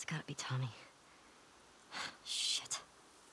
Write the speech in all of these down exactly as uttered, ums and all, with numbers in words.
It's gotta be Tommy. Shit.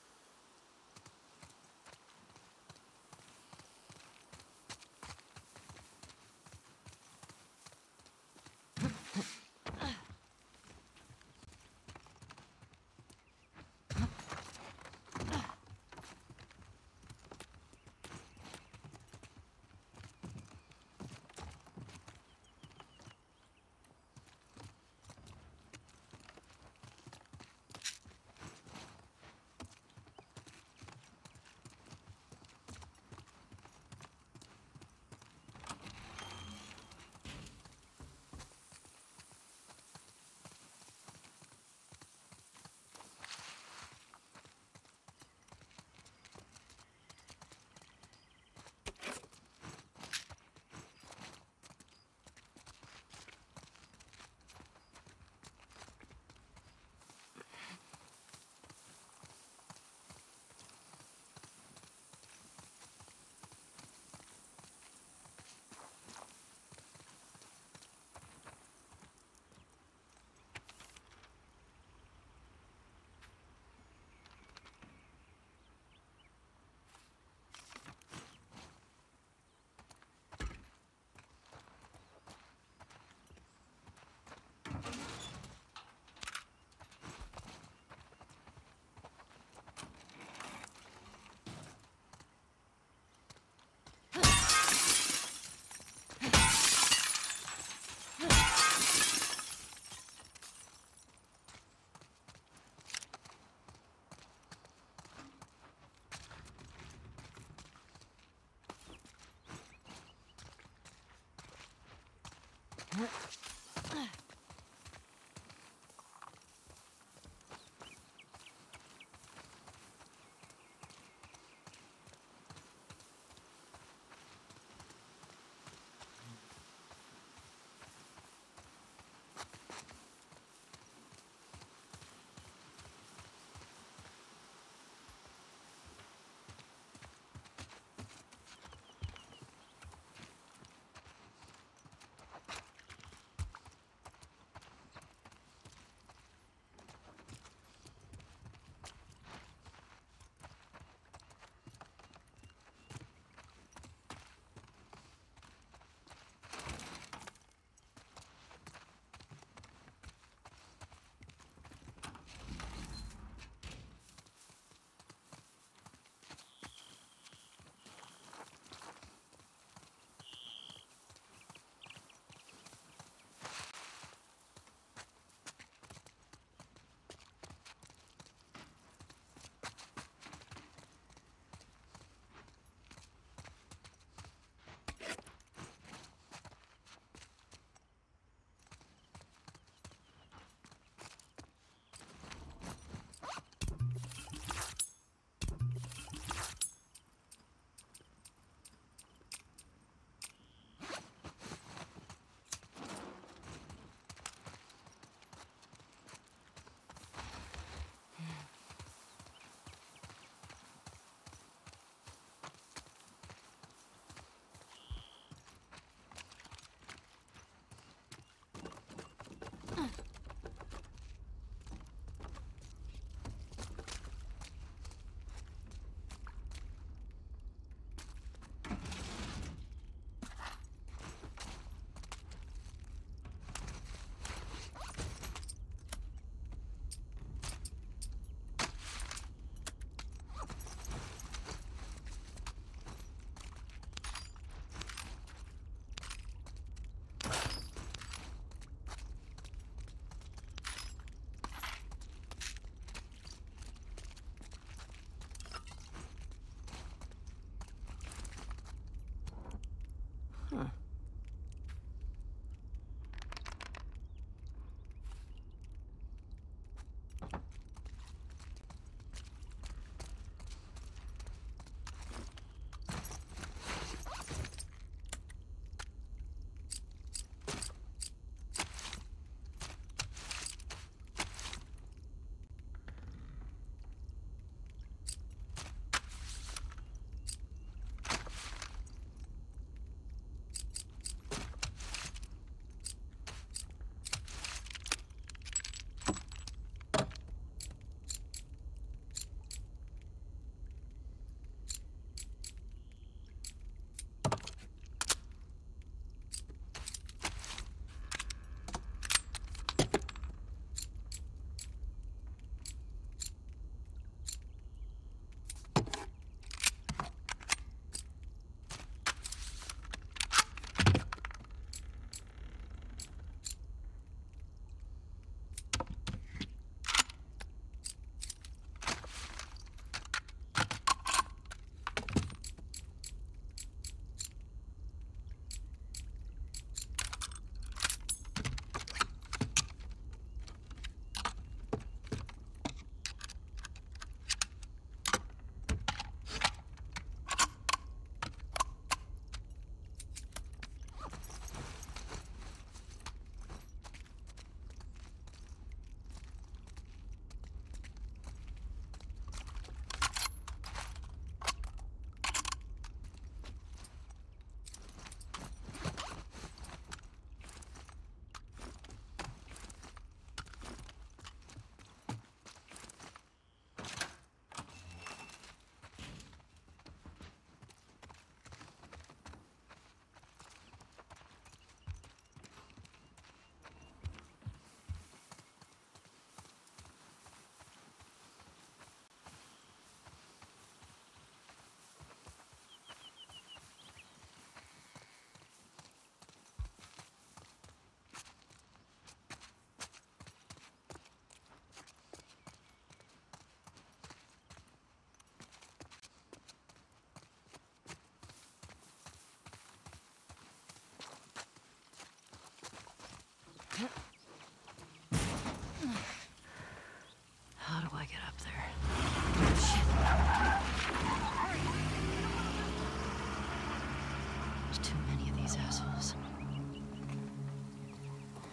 Huh.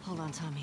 Hold on, Tommy.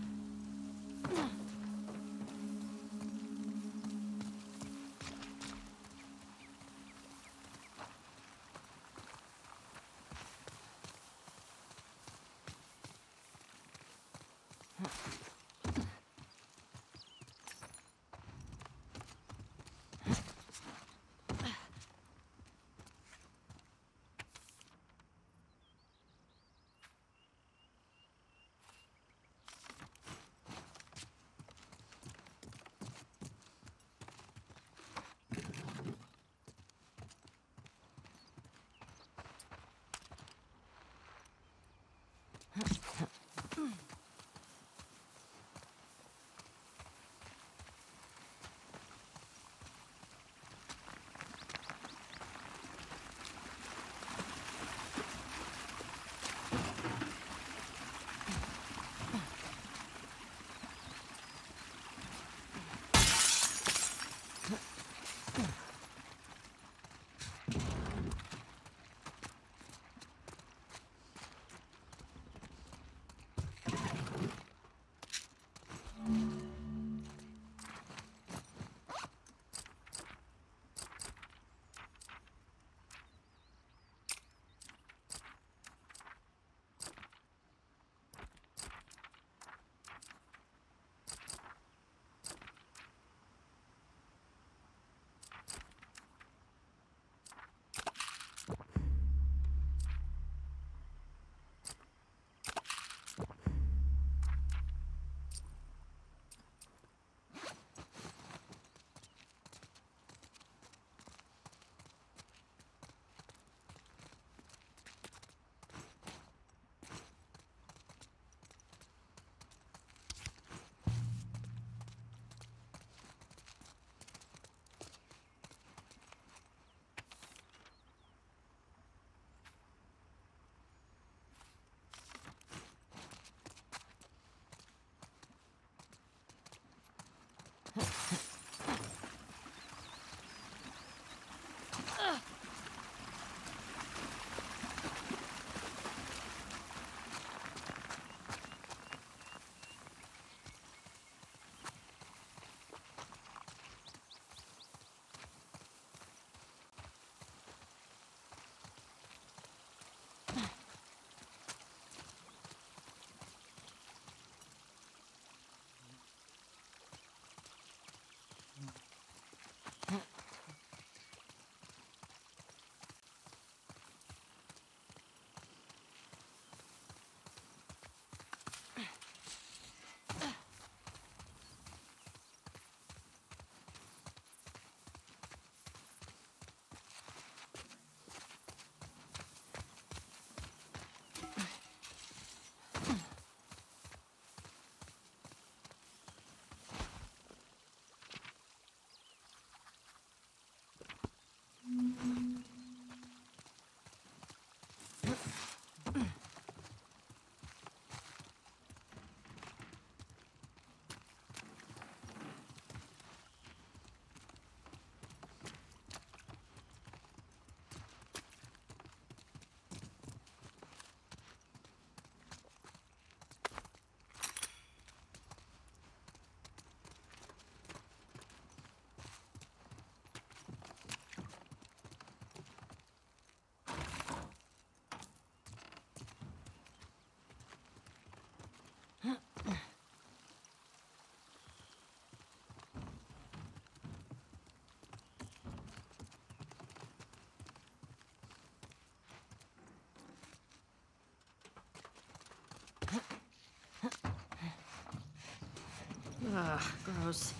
Ugh, gross.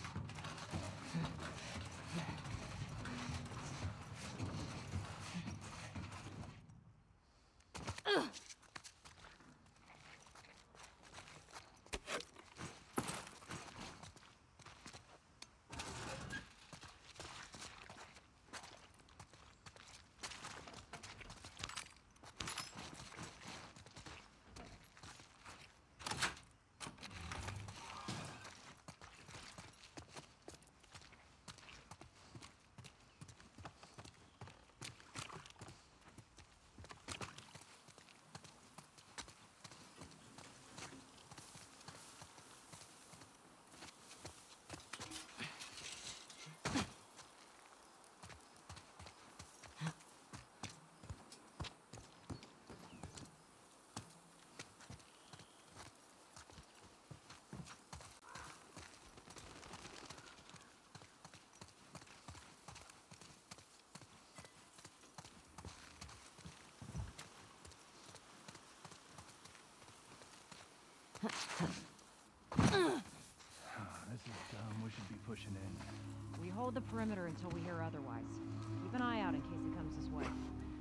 This is dumb. We should be pushing in. We hold the perimeter until we hear otherwise. Keep an eye out in case it comes this way.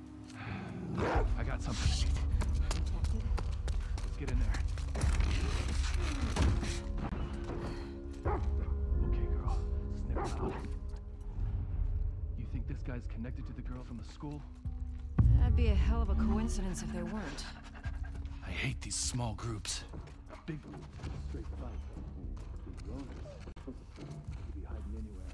I got something. Detected? Let's get in there. Okay, girl. Snip him out. You think this guy's connected to the girl from the school? That'd be a hell of a coincidence if they weren't. I hate these small groups. Big straight fight. These loners could be hiding anywhere.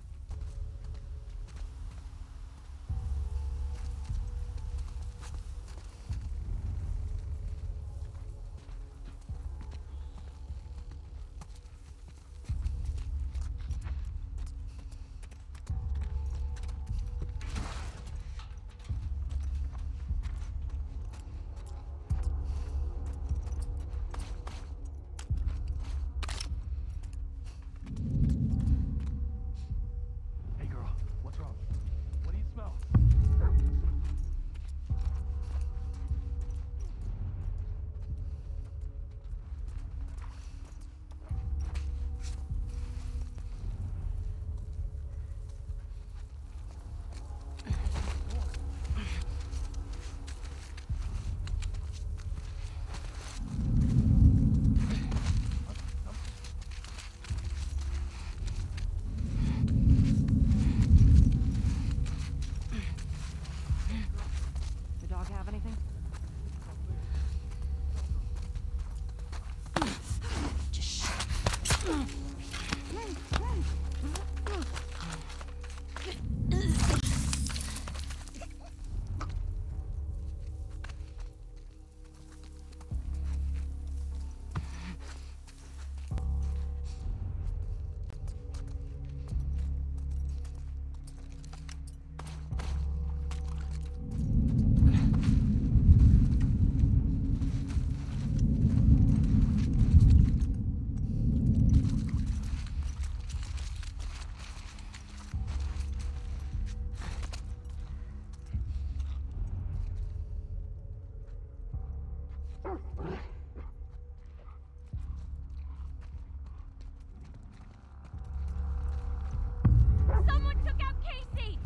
Someone took out Casey!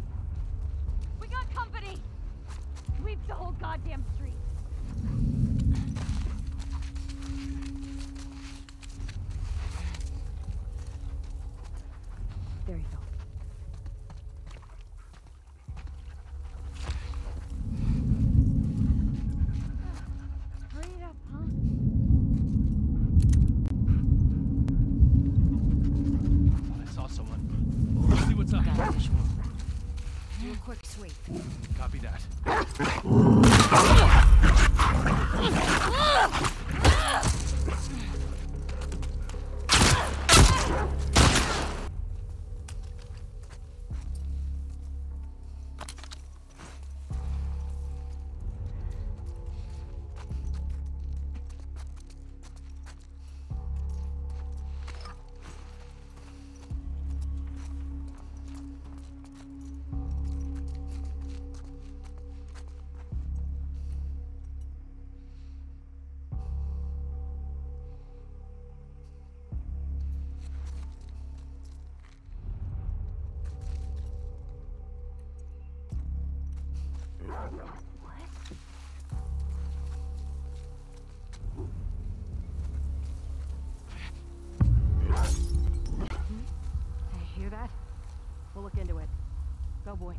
We got company! Sweep the whole goddamn street! There you go. Hurry it up, huh? I saw someone. Let's see what's up. Got a visual. Do a quick sweep. Copy that. Hey, hear that? We'll look into it. Go, boy.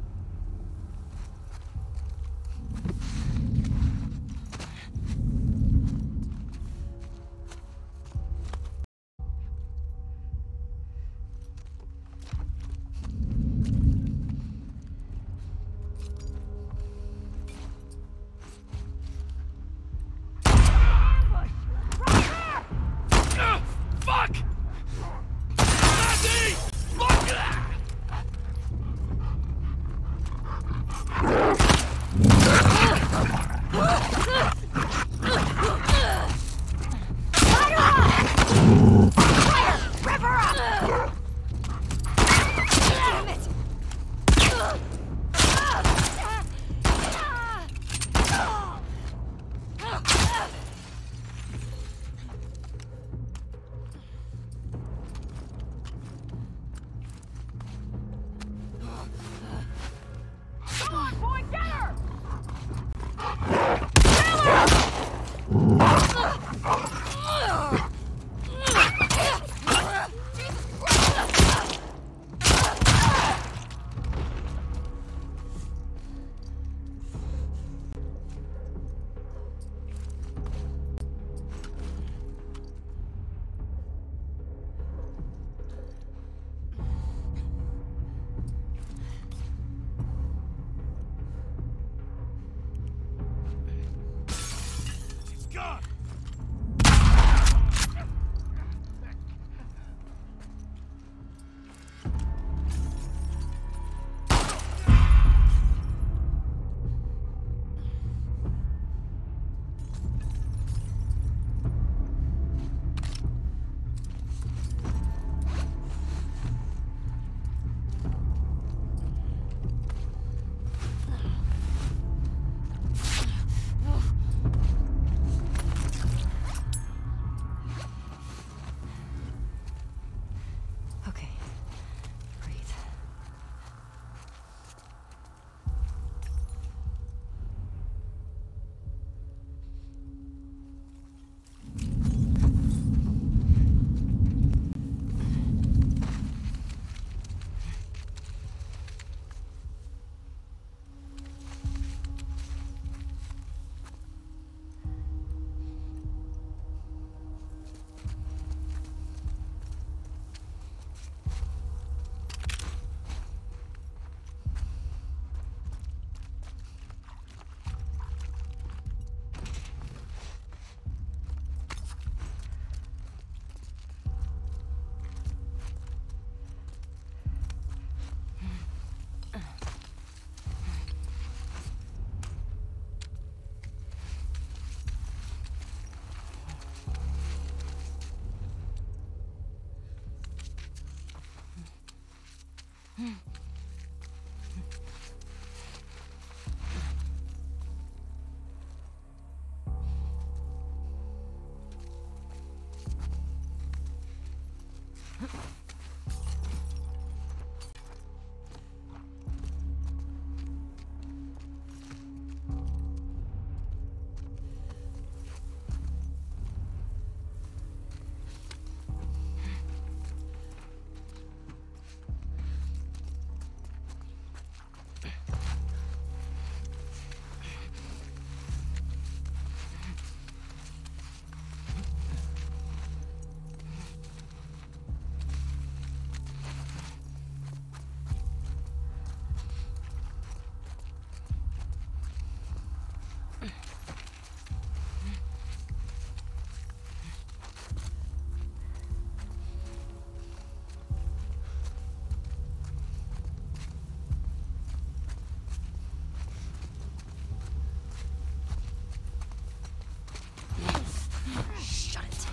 Shut it.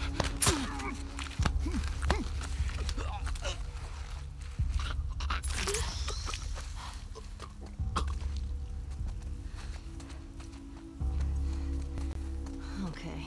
Okay.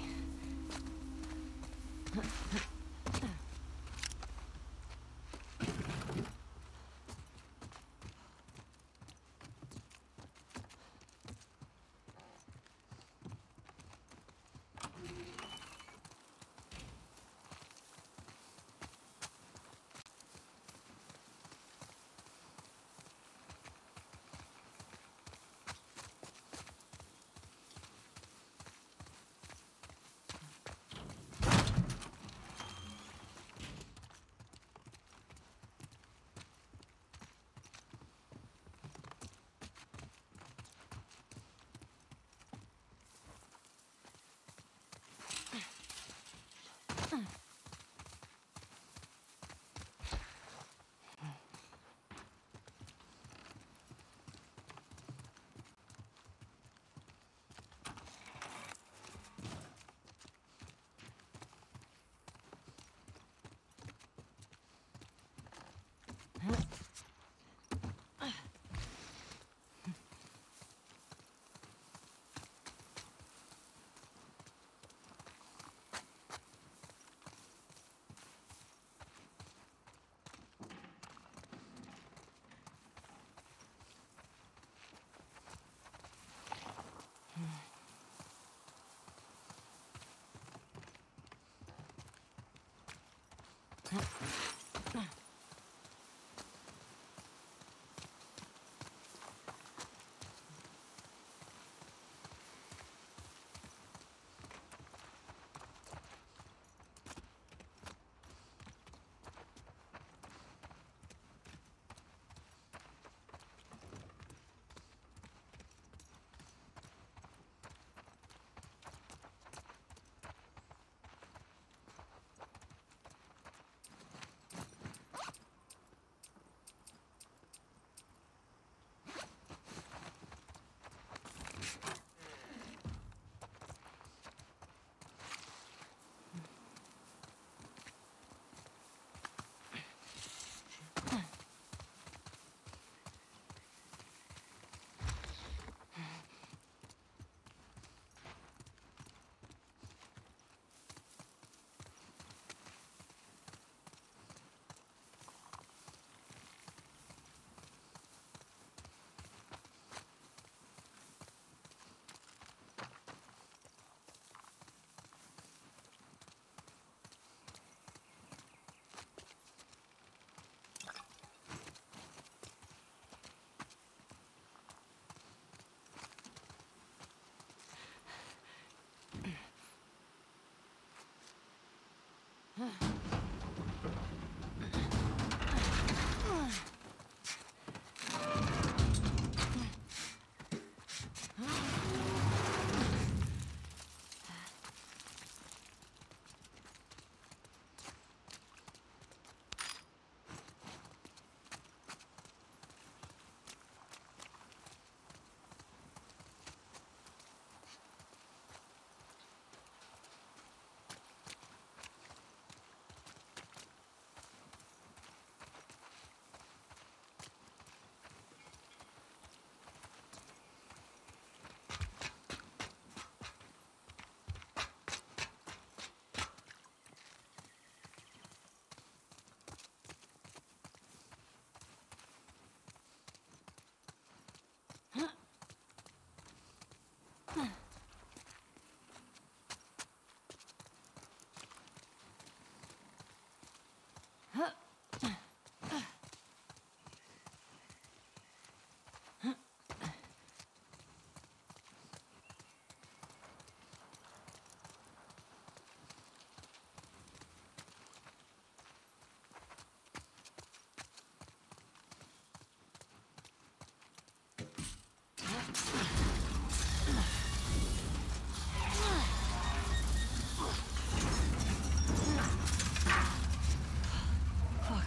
Fuck.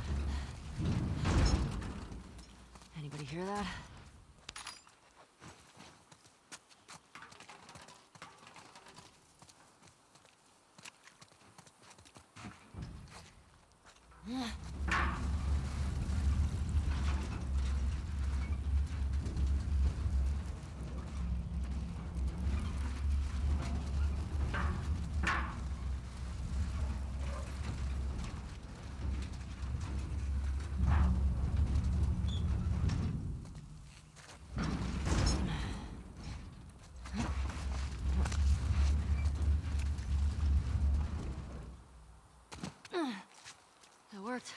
Anybody hear that? That worked.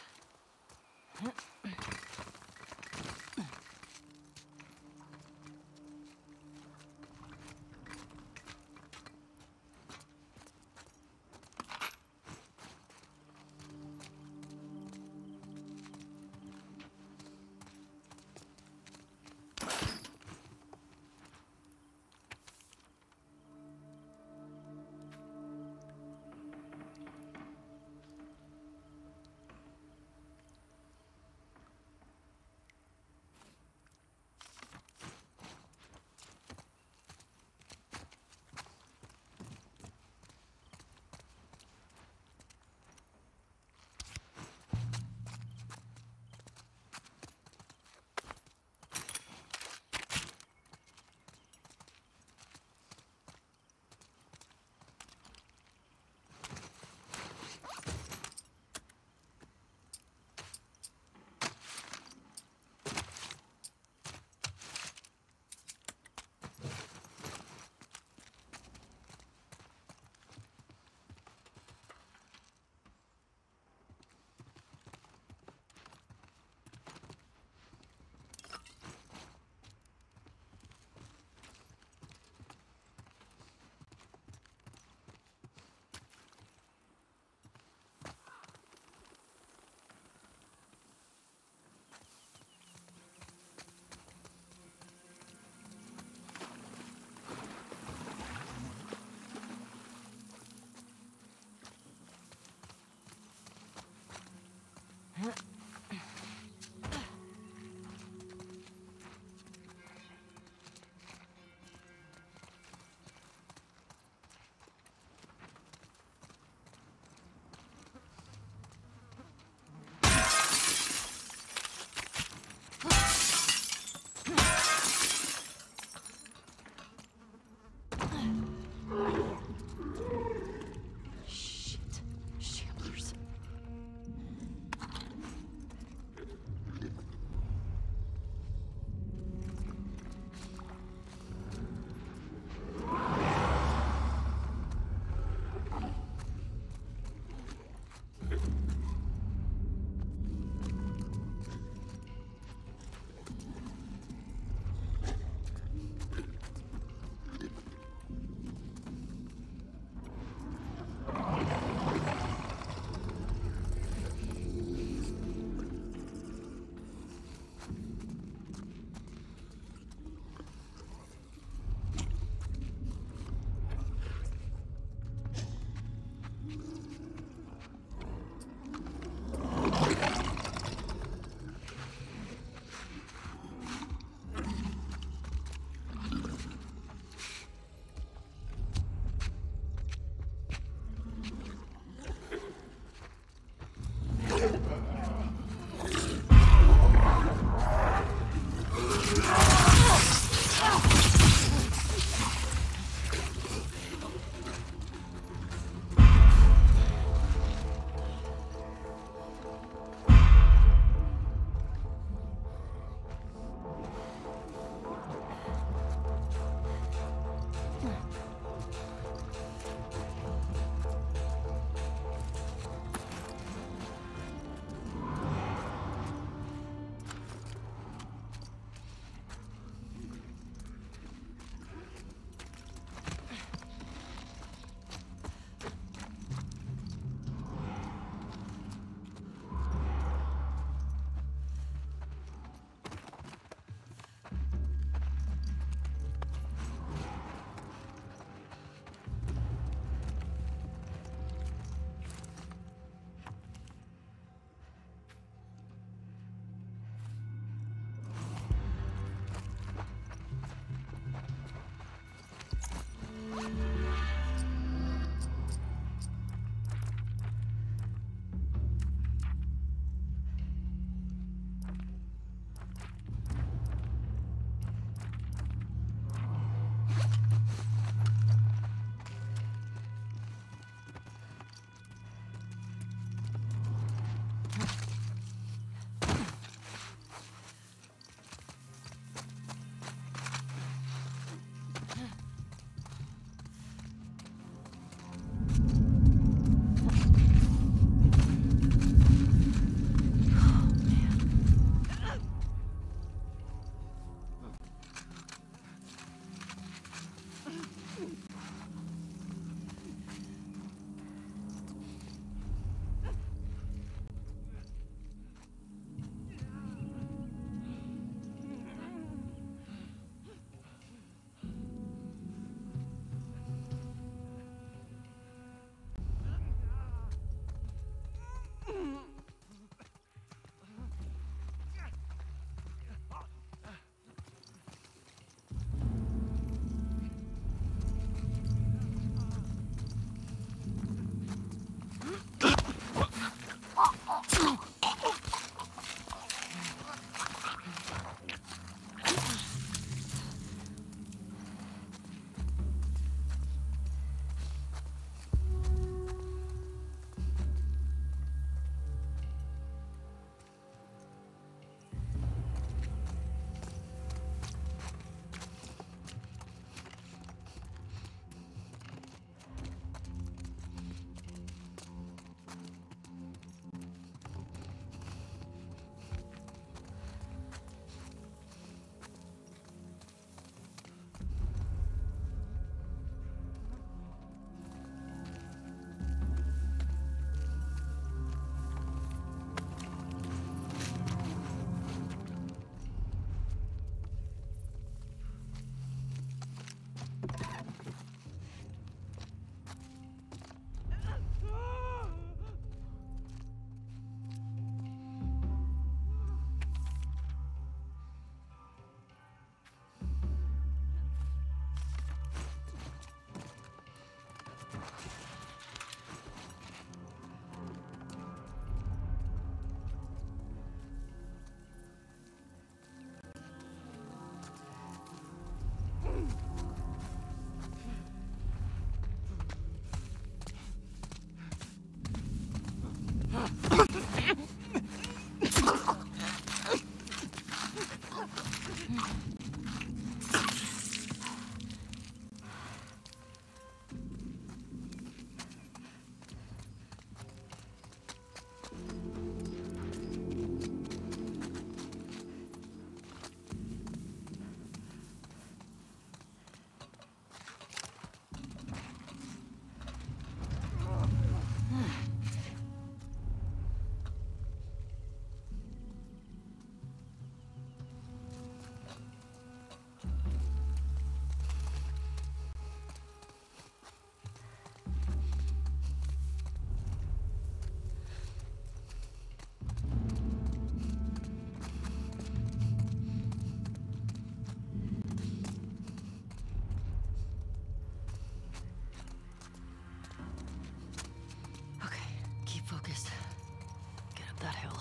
Okay, keep focused. Get up that hill.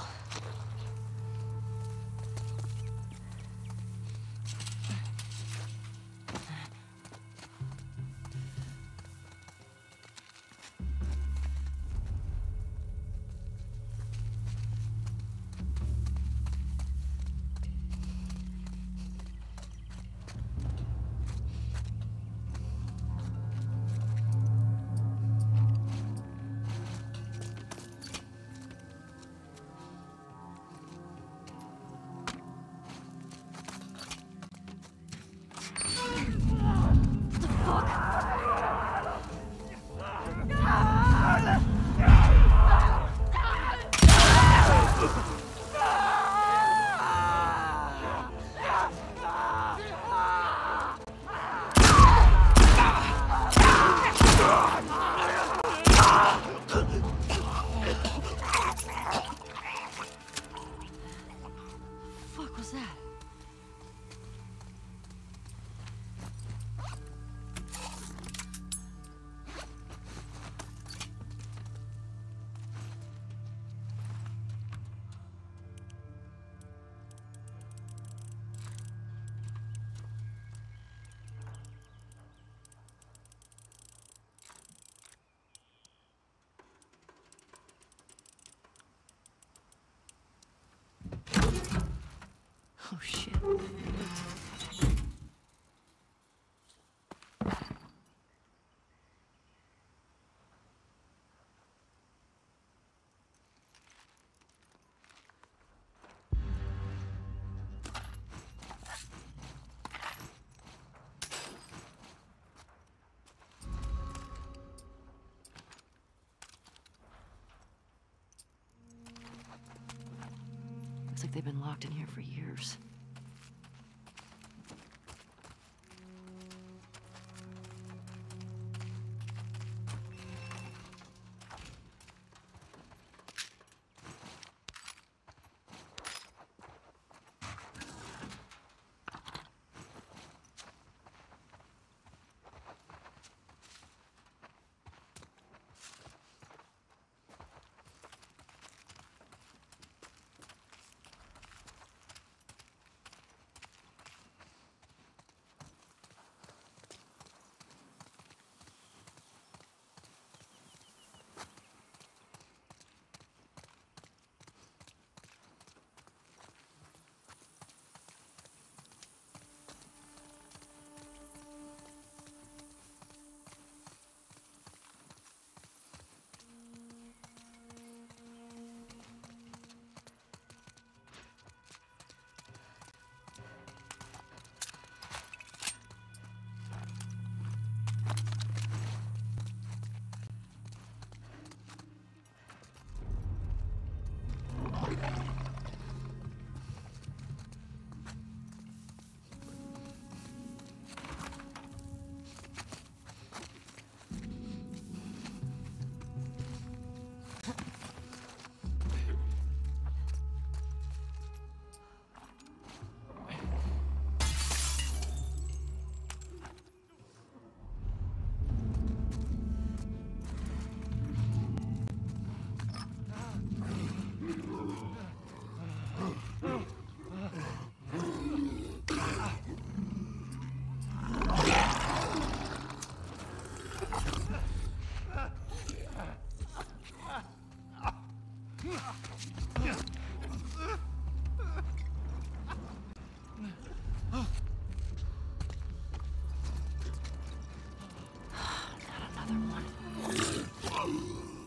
Fuck was that? Oh shit. Looks like they've been locked in here for years. Not another one.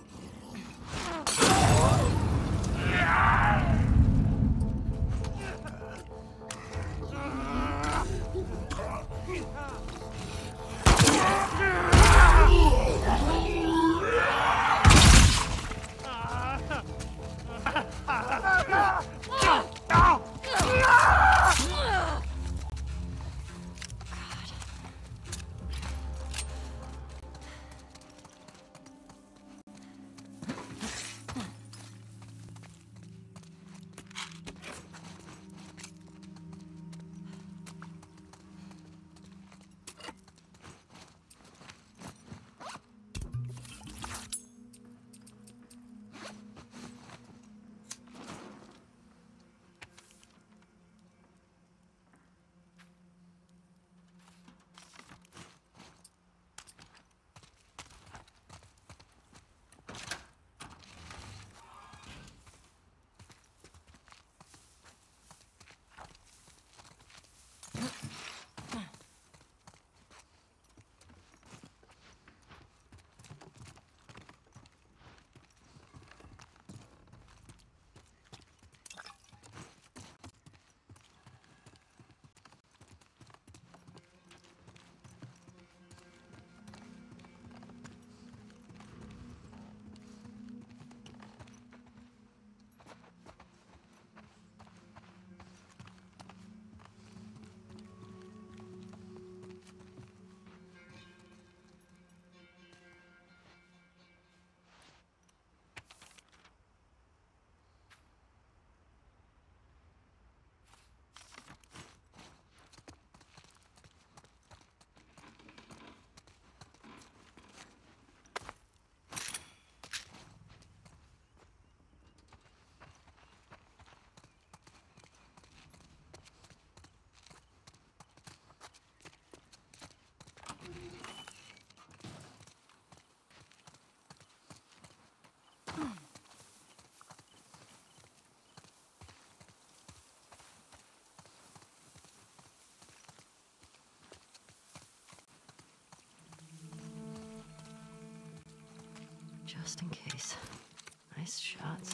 Just in case. Nice shots.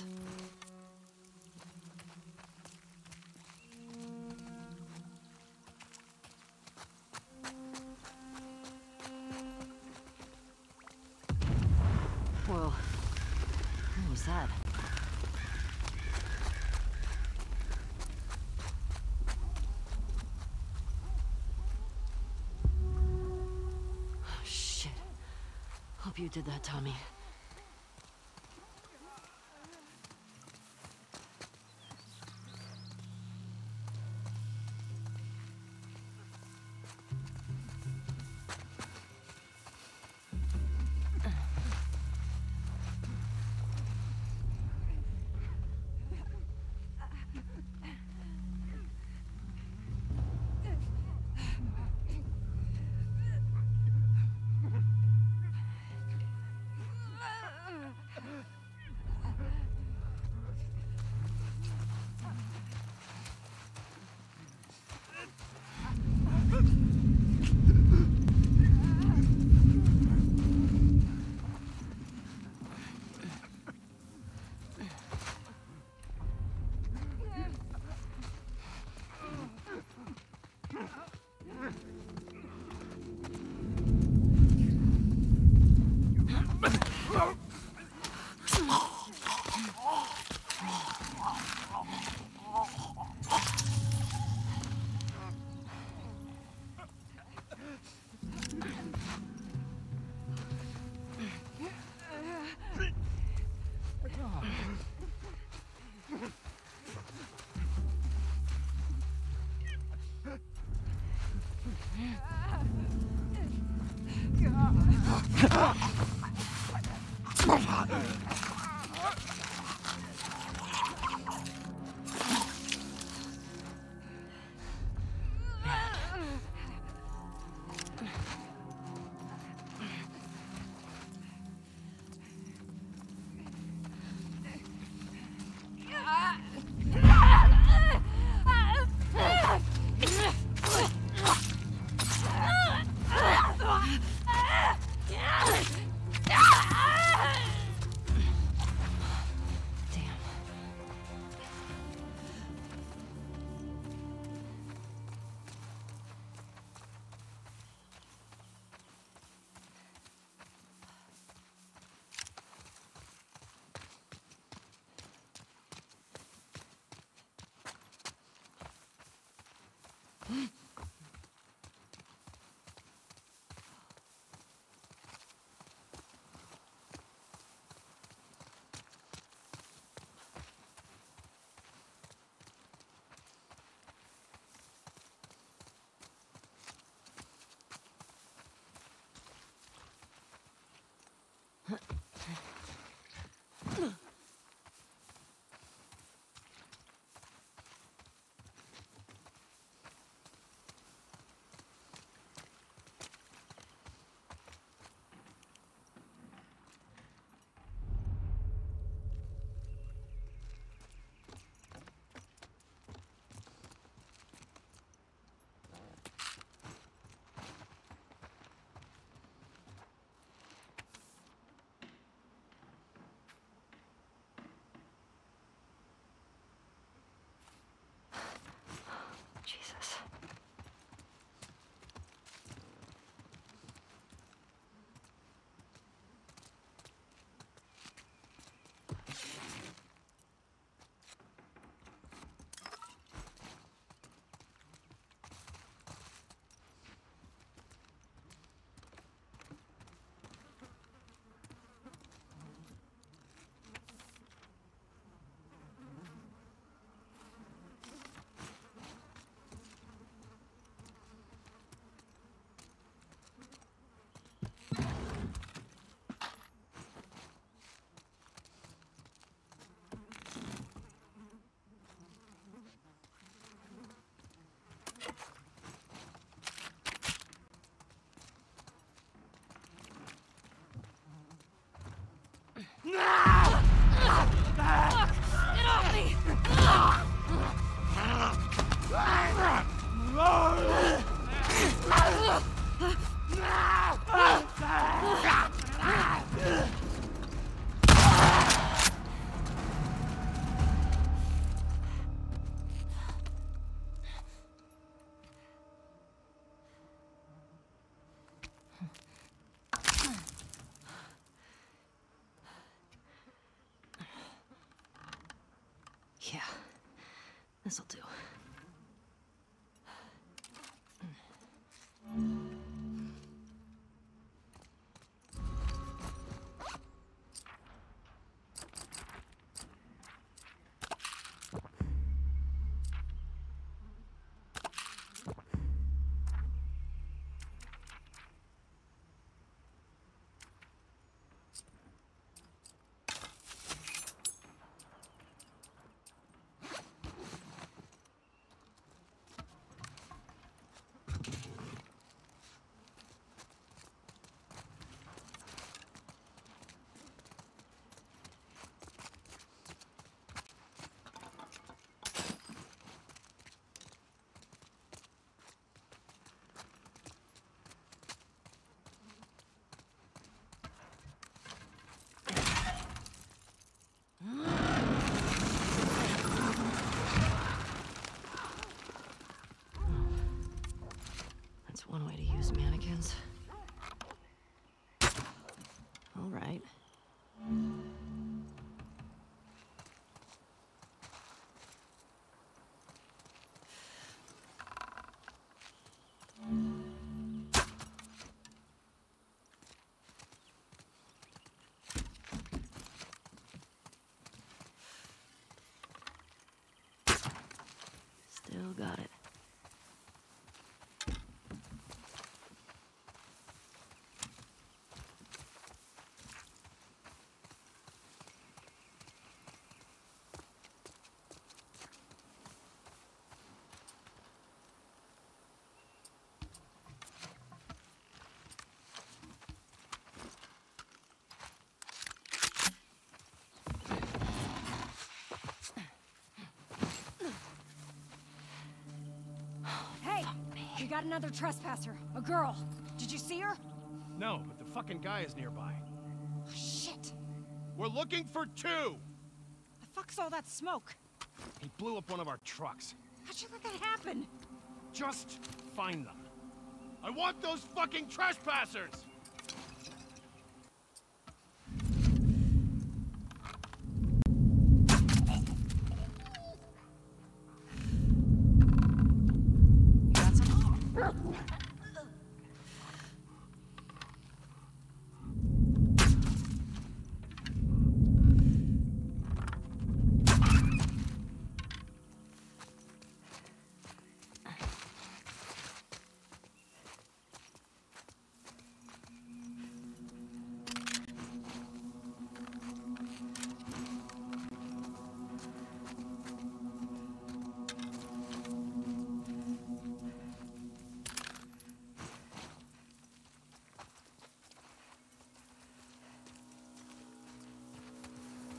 Whoa. What was that? Oh, shit. Hope you did that, Tommy. Jesus. Get off me! Yeah, this'll do. That's one way to use mannequins. All right. Still got it. Hey! We got another trespasser. A girl. Did you see her? No, but the fucking guy is nearby. Oh, shit! We're looking for two! The fuck's all that smoke? He blew up one of our trucks. How'd you let that happen? Just find them. I want those fucking trespassers! You got some?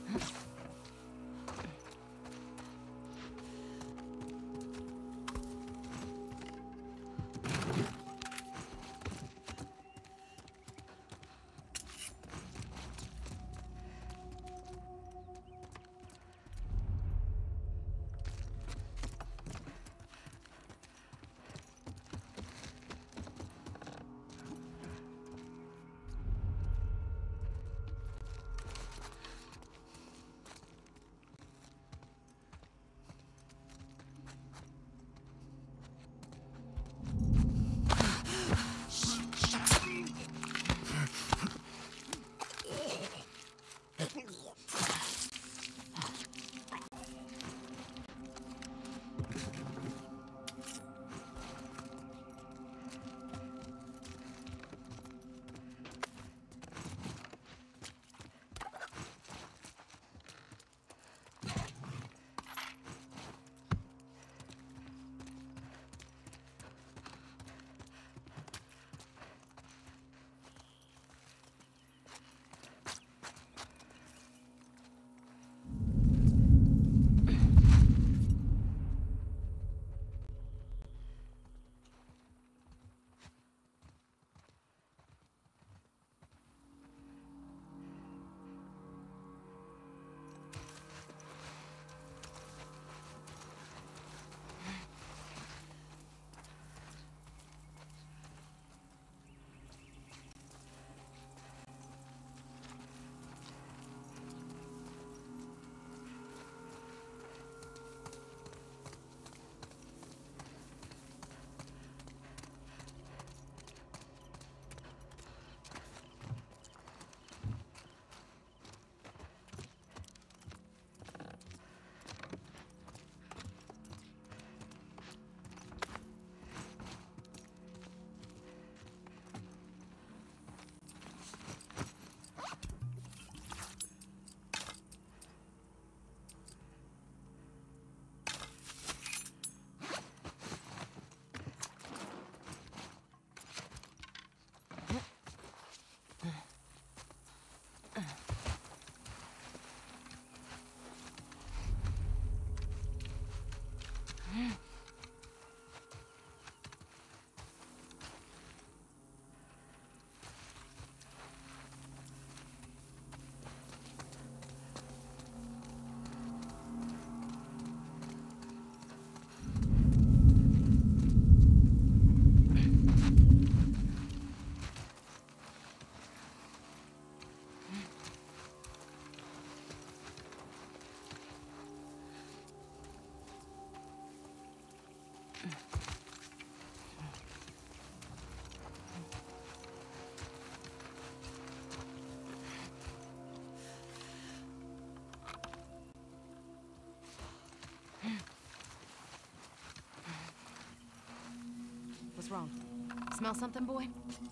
What's wrong? Smell something, boy?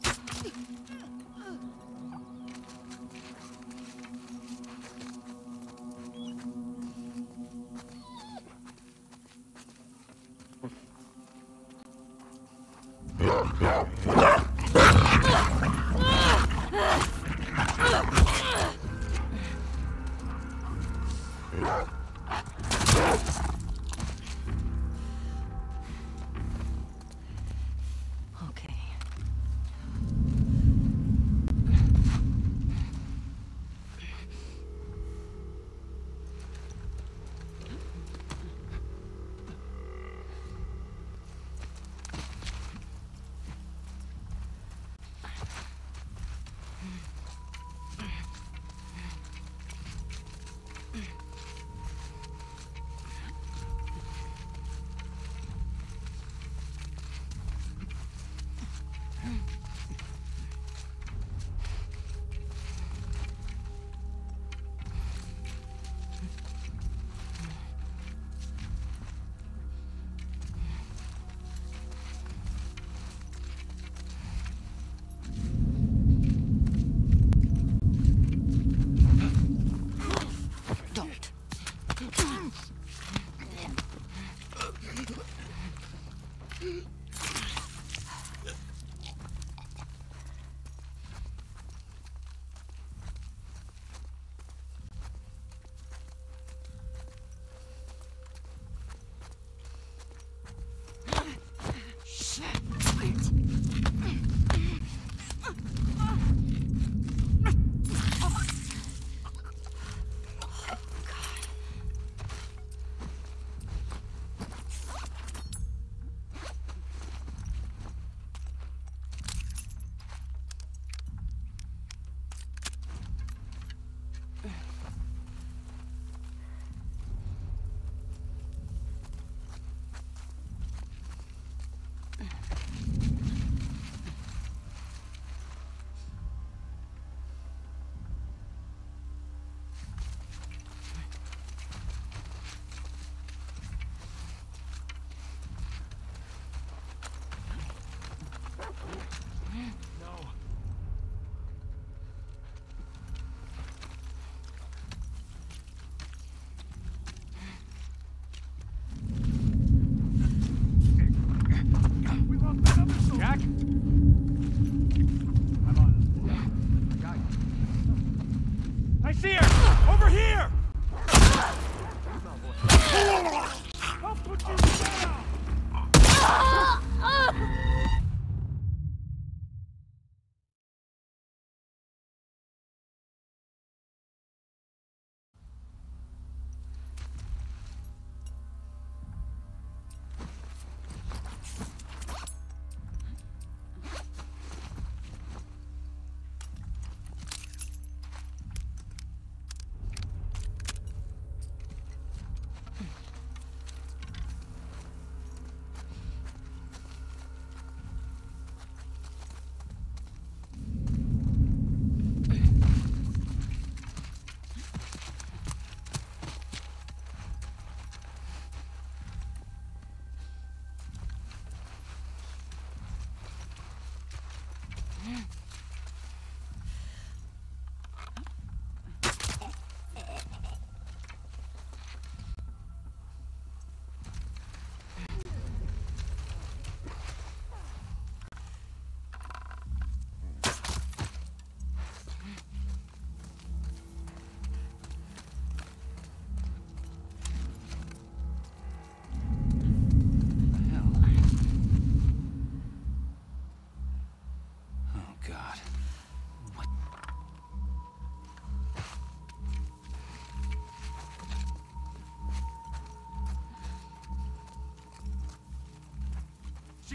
Okay.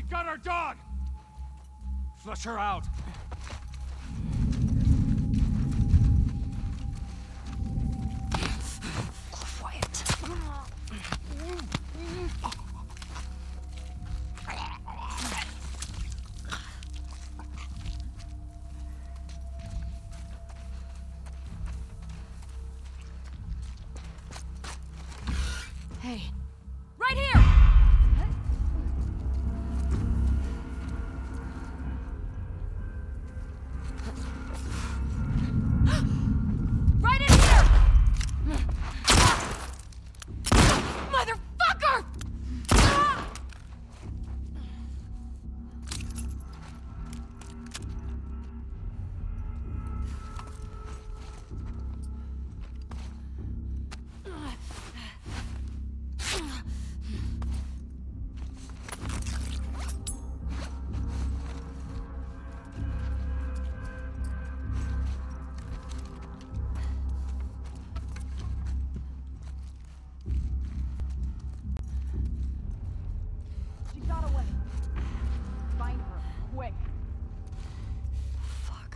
got our dog! Flush her out. Quiet. Hey. Right here! Right in here! Motherfucker! She got away. Find her, quick. Fuck.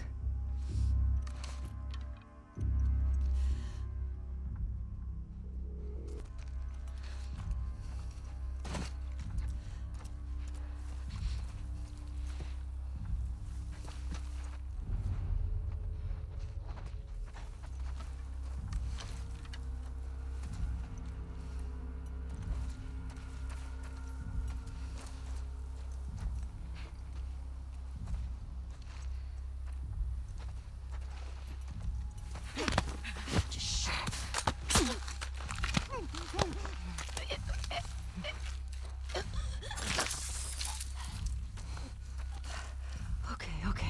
Just shut up. Okay, okay.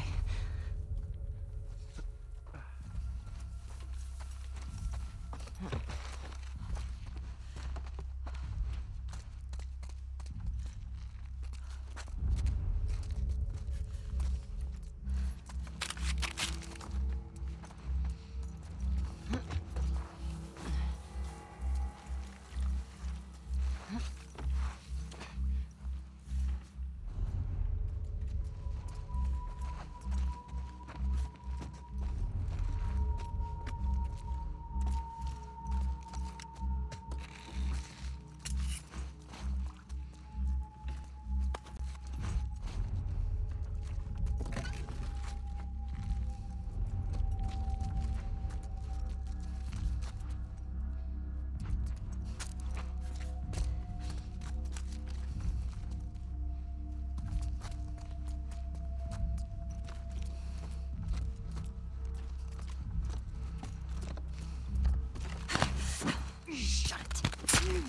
Shut it.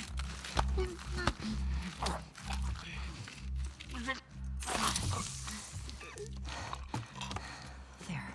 There.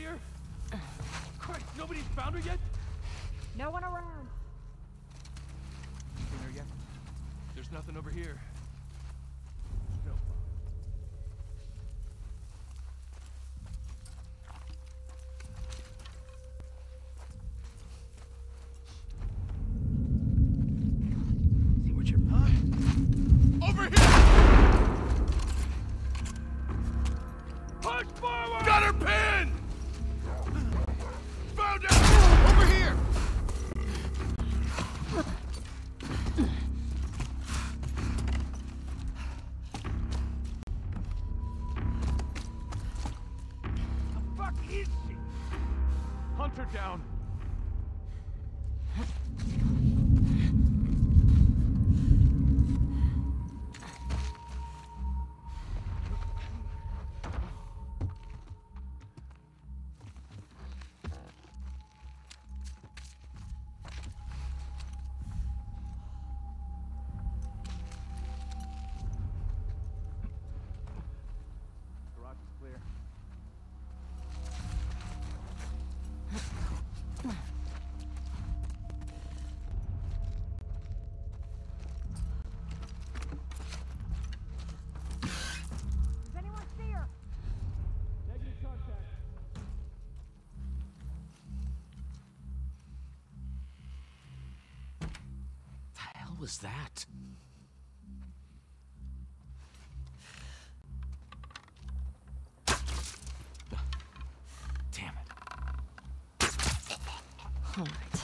here? Christ, nobody's found her yet? No one around. Seen her yet? There's nothing over here. No. See what you're... Huh? Over here! Push forward! Got her pinned! Found her! Over here! The fuck is she? Hunt her down. Garage is clear. Does anyone see her? Negative contact. The hell was that? Damn it. All right.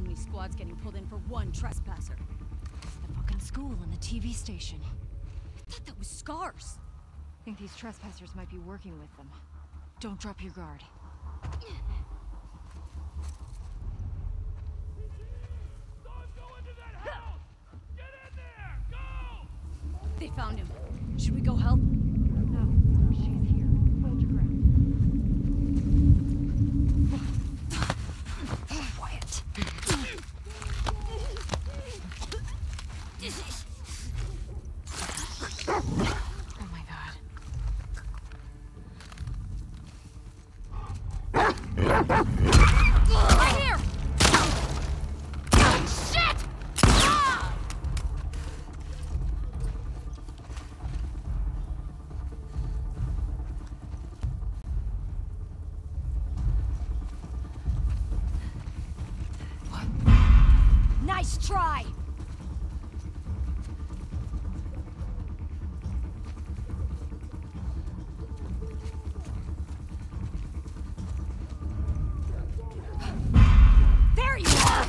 many squads getting pulled in for one trespasser. The fucking school and the T V station. I thought that was Scars. Think these trespassers might be working with them. Don't drop your guard. They found him. Should we go help? No, she's here. Hold your ground. Quiet. Oh my god. Right here! Shit! Ah! Nice try! There you are!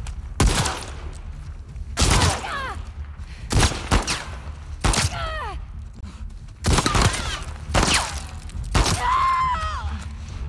Ah! Ah! Ah!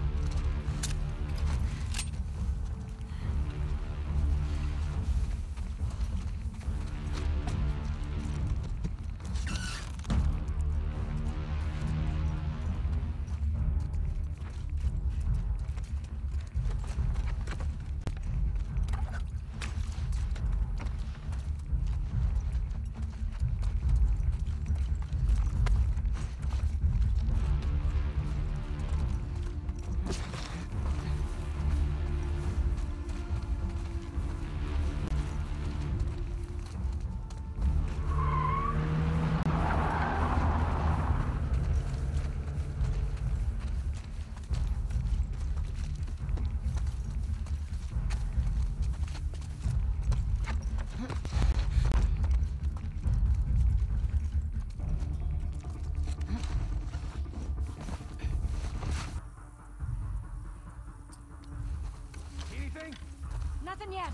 Anything? Nothing yet.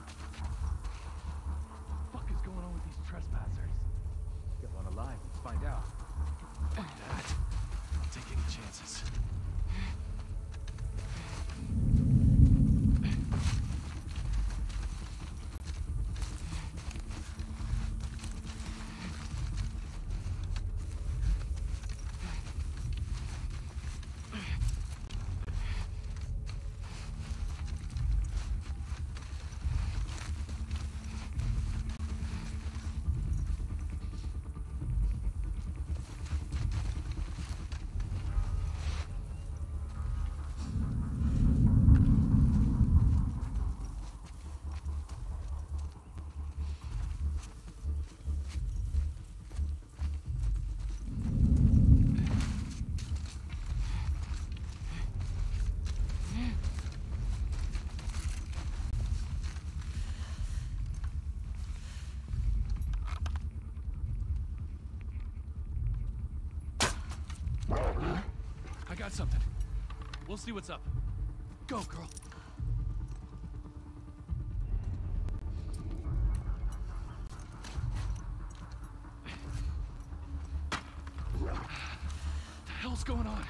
What the fuck is going on with these trespassers? Got one alive. Let's find out. Fuck that. I'll take any chances. I got something. We'll see what's up. Go, girl. What the hell's going on?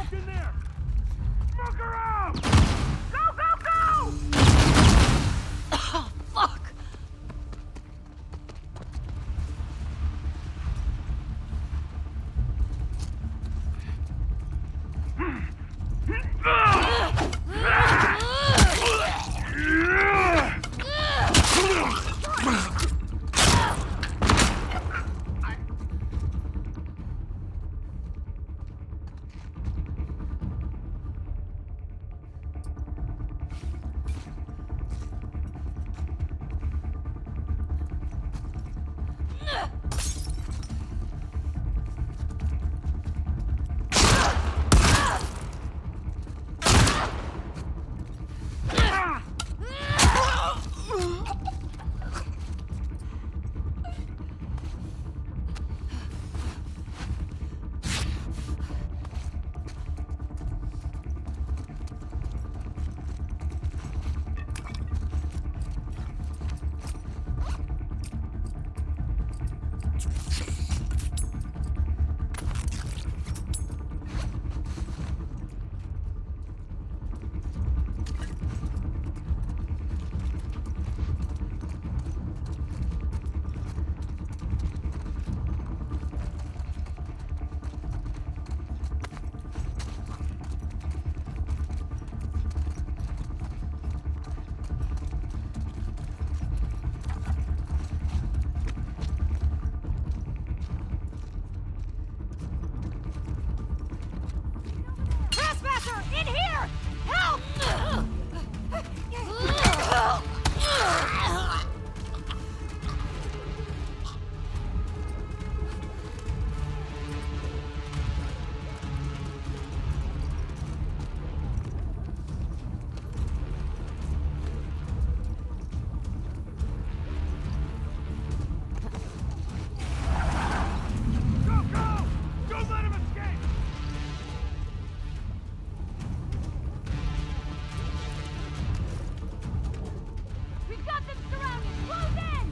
Smoke in there! Smoke her out! Go, go, go! Oh, fuck! Trespasser, in here! Help! Go, go! Don't let him escape! We've got them surrounded! Close in!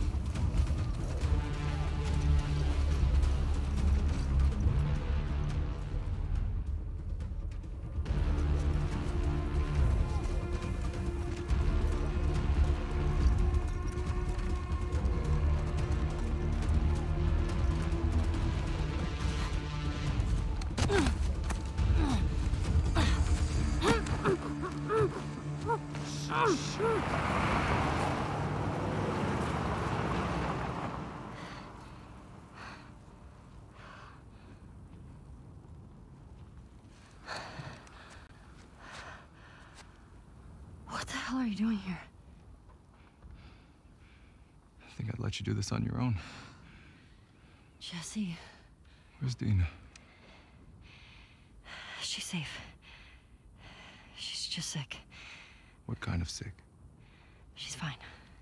What the hell are you doing here? I think I'd let you do this on your own. Jesse, Where's Dina? she's safe. She's just sick. What kind of sick? She's fine.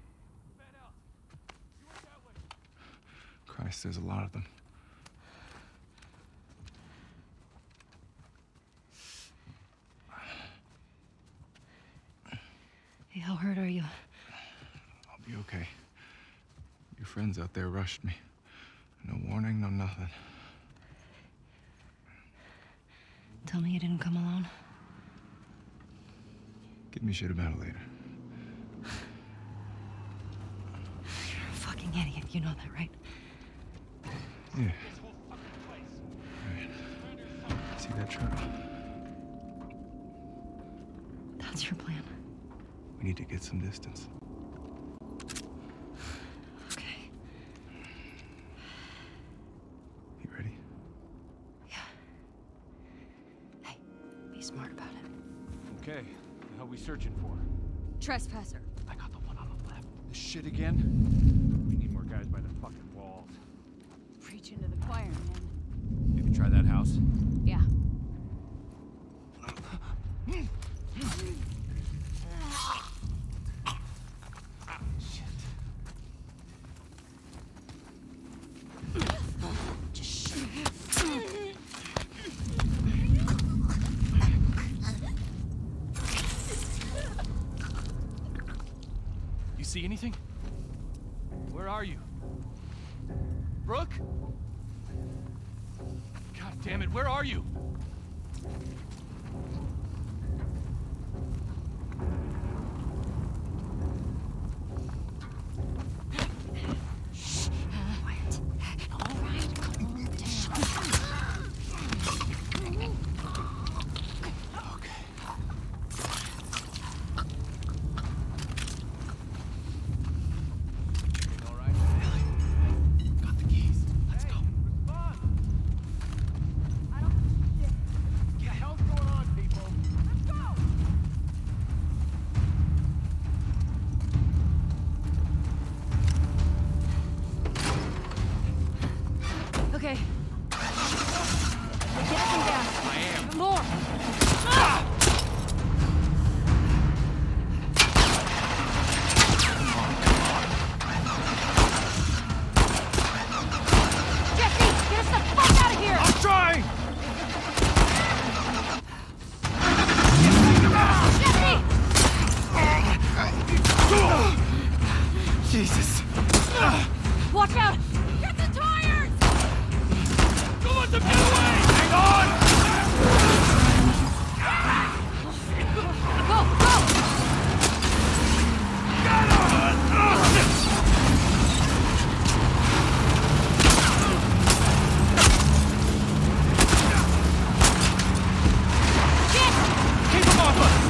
Christ, there's a lot of them. Hey, how hurt are you? I'll be okay. Your friends out there rushed me. No warning, no nothing. Tell me you didn't come alone. Give me shit about it later. You're a fucking idiot. You know that, right? Yeah. Right. See that truck? That's your plan. We need to get some distance. Okay. You ready? Yeah. Hey, be smart about it. Okay. The hell we searching for? Trespasser. I got the one on the left. This shit again? We need more guys by the fucking walls. Preaching to the choir, man. Maybe try that house. Yeah. You see anything? Where are you? Brooke? God damn it, where are you? Okay. Get some gas. I am. More. Ah! Jesse, get us the fuck out of here! I'm trying! Jesse! Jesus. Watch out! Get the tires! Don't let them get away! Hang on! Go, go! Keep him off us!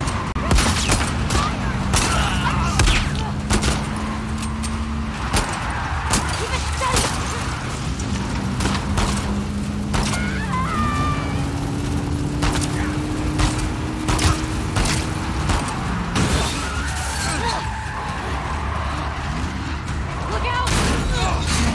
Keep it steady! Look out!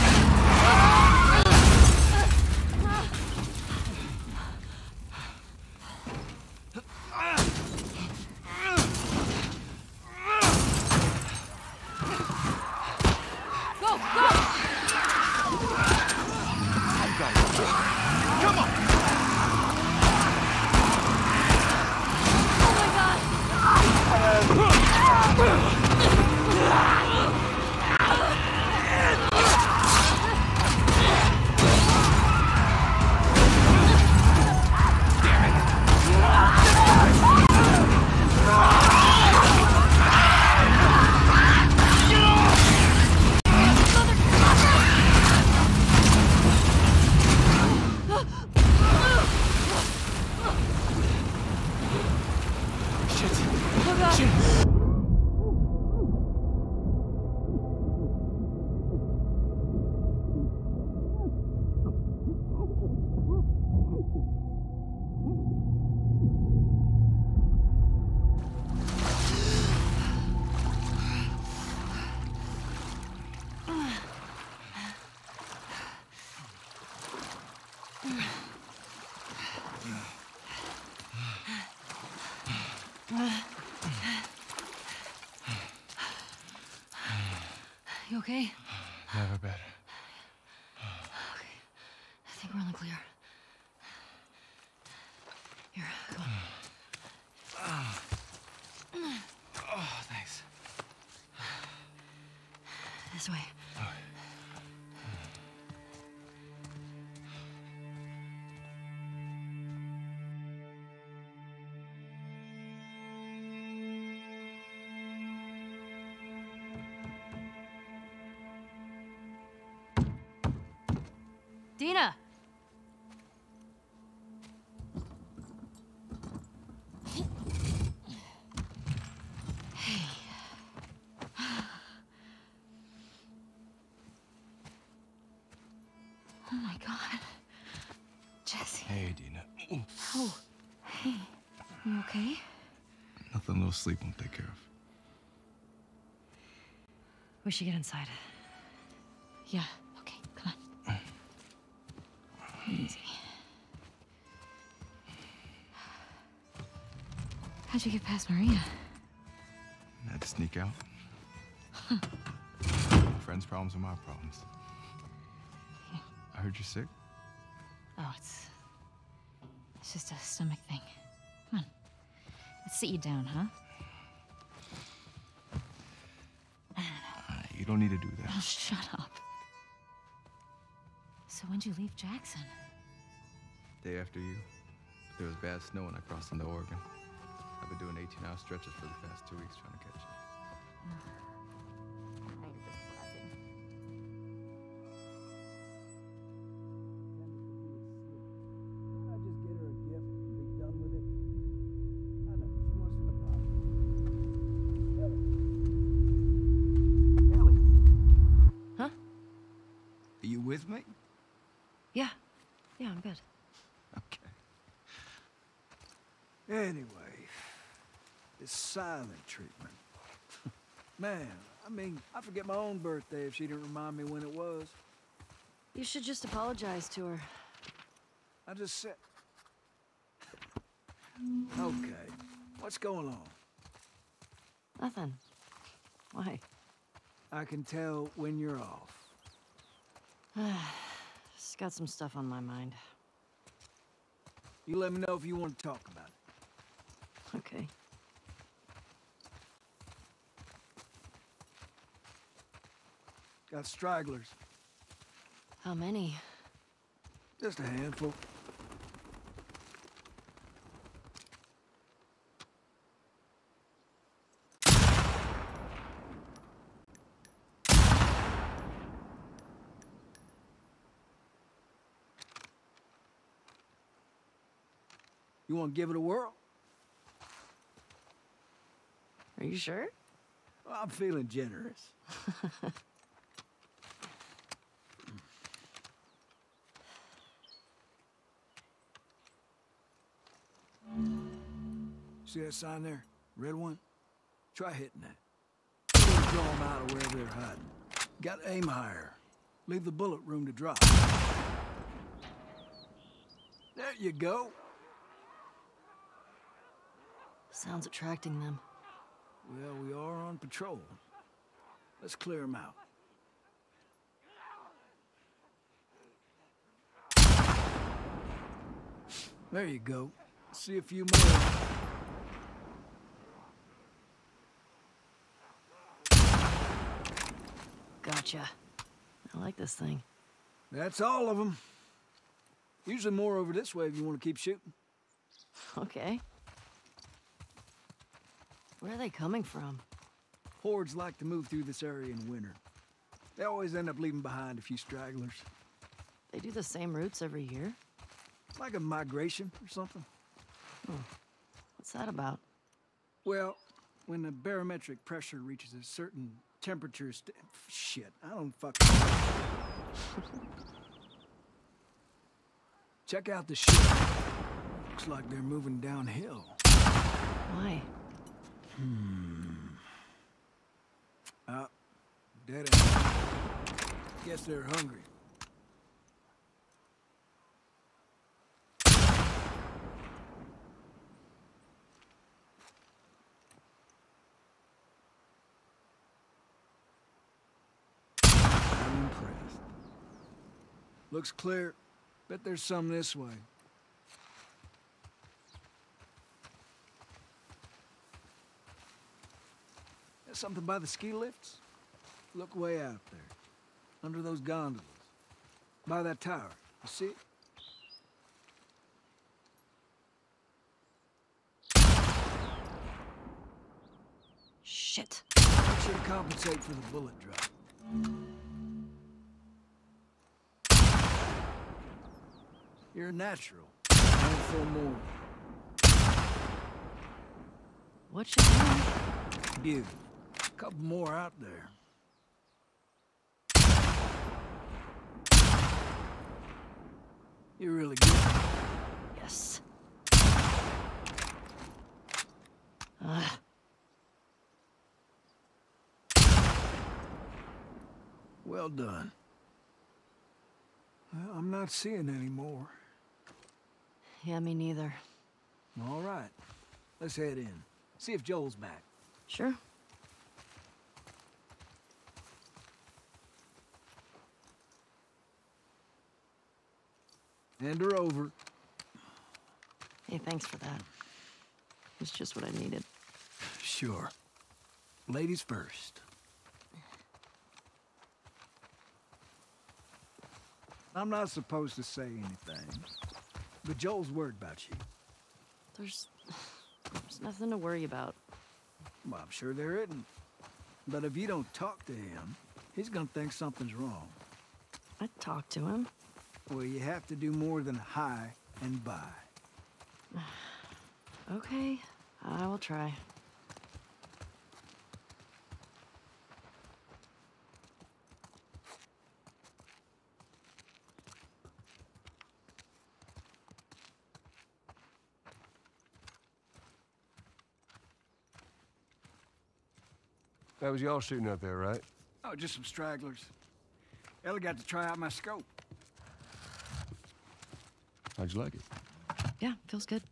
Go, go! Come on! Oh my god! Oh god! You okay? Never better. Okay. I think we're on the clear. Here, come on. Oh, thanks. This way. Dina! Oh my god. Jesse. Hey, Dina. Ooh. Oh. Hey. You okay? Nothing a little sleep won't take care of. We should get inside. Yeah. Okay, come on. Easy. How'd you get past Maria? Had to sneak out. Friends' problems are my problems. I heard you're sick. Oh, it's... It's just a stomach thing. Come on. Let's sit you down, huh? Uh, you don't need to do that. Oh, shut up. So when'd you leave Jackson? Day after you, there was bad snow and I crossed into Oregon. I've been doing eighteen hour stretches for the past two weeks trying to catch up. I just get her a gift and be done with it? I know, she wants an apartment. Ellie. Ellie. Huh? Are you with me? Yeah. Yeah, I'm good. Okay. Anyway, this silent treatment. Man, I mean, I forget my own birthday if she didn't remind me when it was. You should just apologize to her. I just said... Okay, what's going on? Nothing. Why? I can tell when you're off. Just got some stuff on my mind. You let me know if you want to talk about it. Okay. Got stragglers. How many? Just a handful. You want to give it a whirl? Are you sure? Well, I'm feeling generous. See that sign there? Red one? Try hitting that. Draw them out of wherever they're hiding. Got to aim higher. Leave the bullet room to drop. There you go. Sounds attracting them. Well, we are on patrol. Let's clear them out. There you go. See a few more. Gotcha. I like this thing. That's all of them. Usually more over this way if you want to keep shooting. Okay. Where are they coming from? Hordes like to move through this area in winter. They always end up leaving behind a few stragglers. They do the same routes every year? Like a migration or something. Hmm. What's that about? Well, when the barometric pressure reaches a certain temperature st- Shit, I don't fucking know. Check out the ship. Looks like they're moving downhill. Why? Hmm. Ah, dead end. Guess they're hungry. I'm impressed. Looks clear. Bet there's some this way. There's something by the ski lifts? Look way out there. Under those gondolas. By that tower. You see it? Shit. Should compensate for the bullet drop. You're a natural. One full more. What should I do? Beautiful. A couple more out there. You're really good. Yes. Ugh. Well done. Well, I'm not seeing any more. Yeah, me neither. All right. Let's head in. See if Joel's back. Sure. Hand her over. Hey, thanks for that. It's just what I needed. Sure. Ladies first. I'm not supposed to say anything, but Joel's worried about you. There's... There's nothing to worry about. Well, I'm sure there isn't. But if you don't talk to him, he's gonna think something's wrong. I talked to him. Well, you have to do more than hi and bye. Okay, I will try. That was y'all shooting up there, right? Oh, just some stragglers. Ellie got to try out my scope. How'd you like it? Yeah, feels good.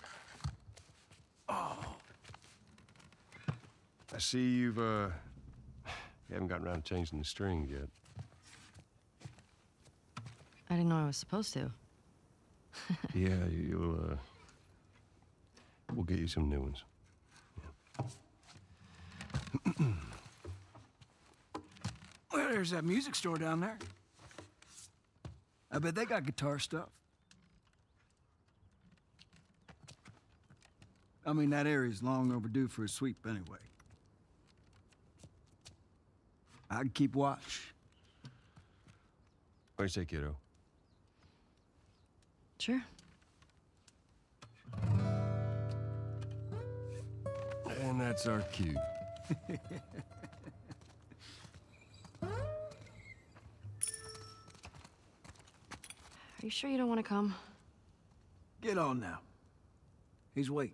I see you've, uh... You haven't gotten around to changing the strings yet. I didn't know I was supposed to. Yeah, you'll, uh... We'll get you some new ones. Well, there's that music store down there. I bet they got guitar stuff. I mean, that area's long overdue for a sweep anyway. I'd keep watch. What do you say, kiddo? Sure. And that's our cue. Are you sure you don't want to come? Get on now. He's waiting.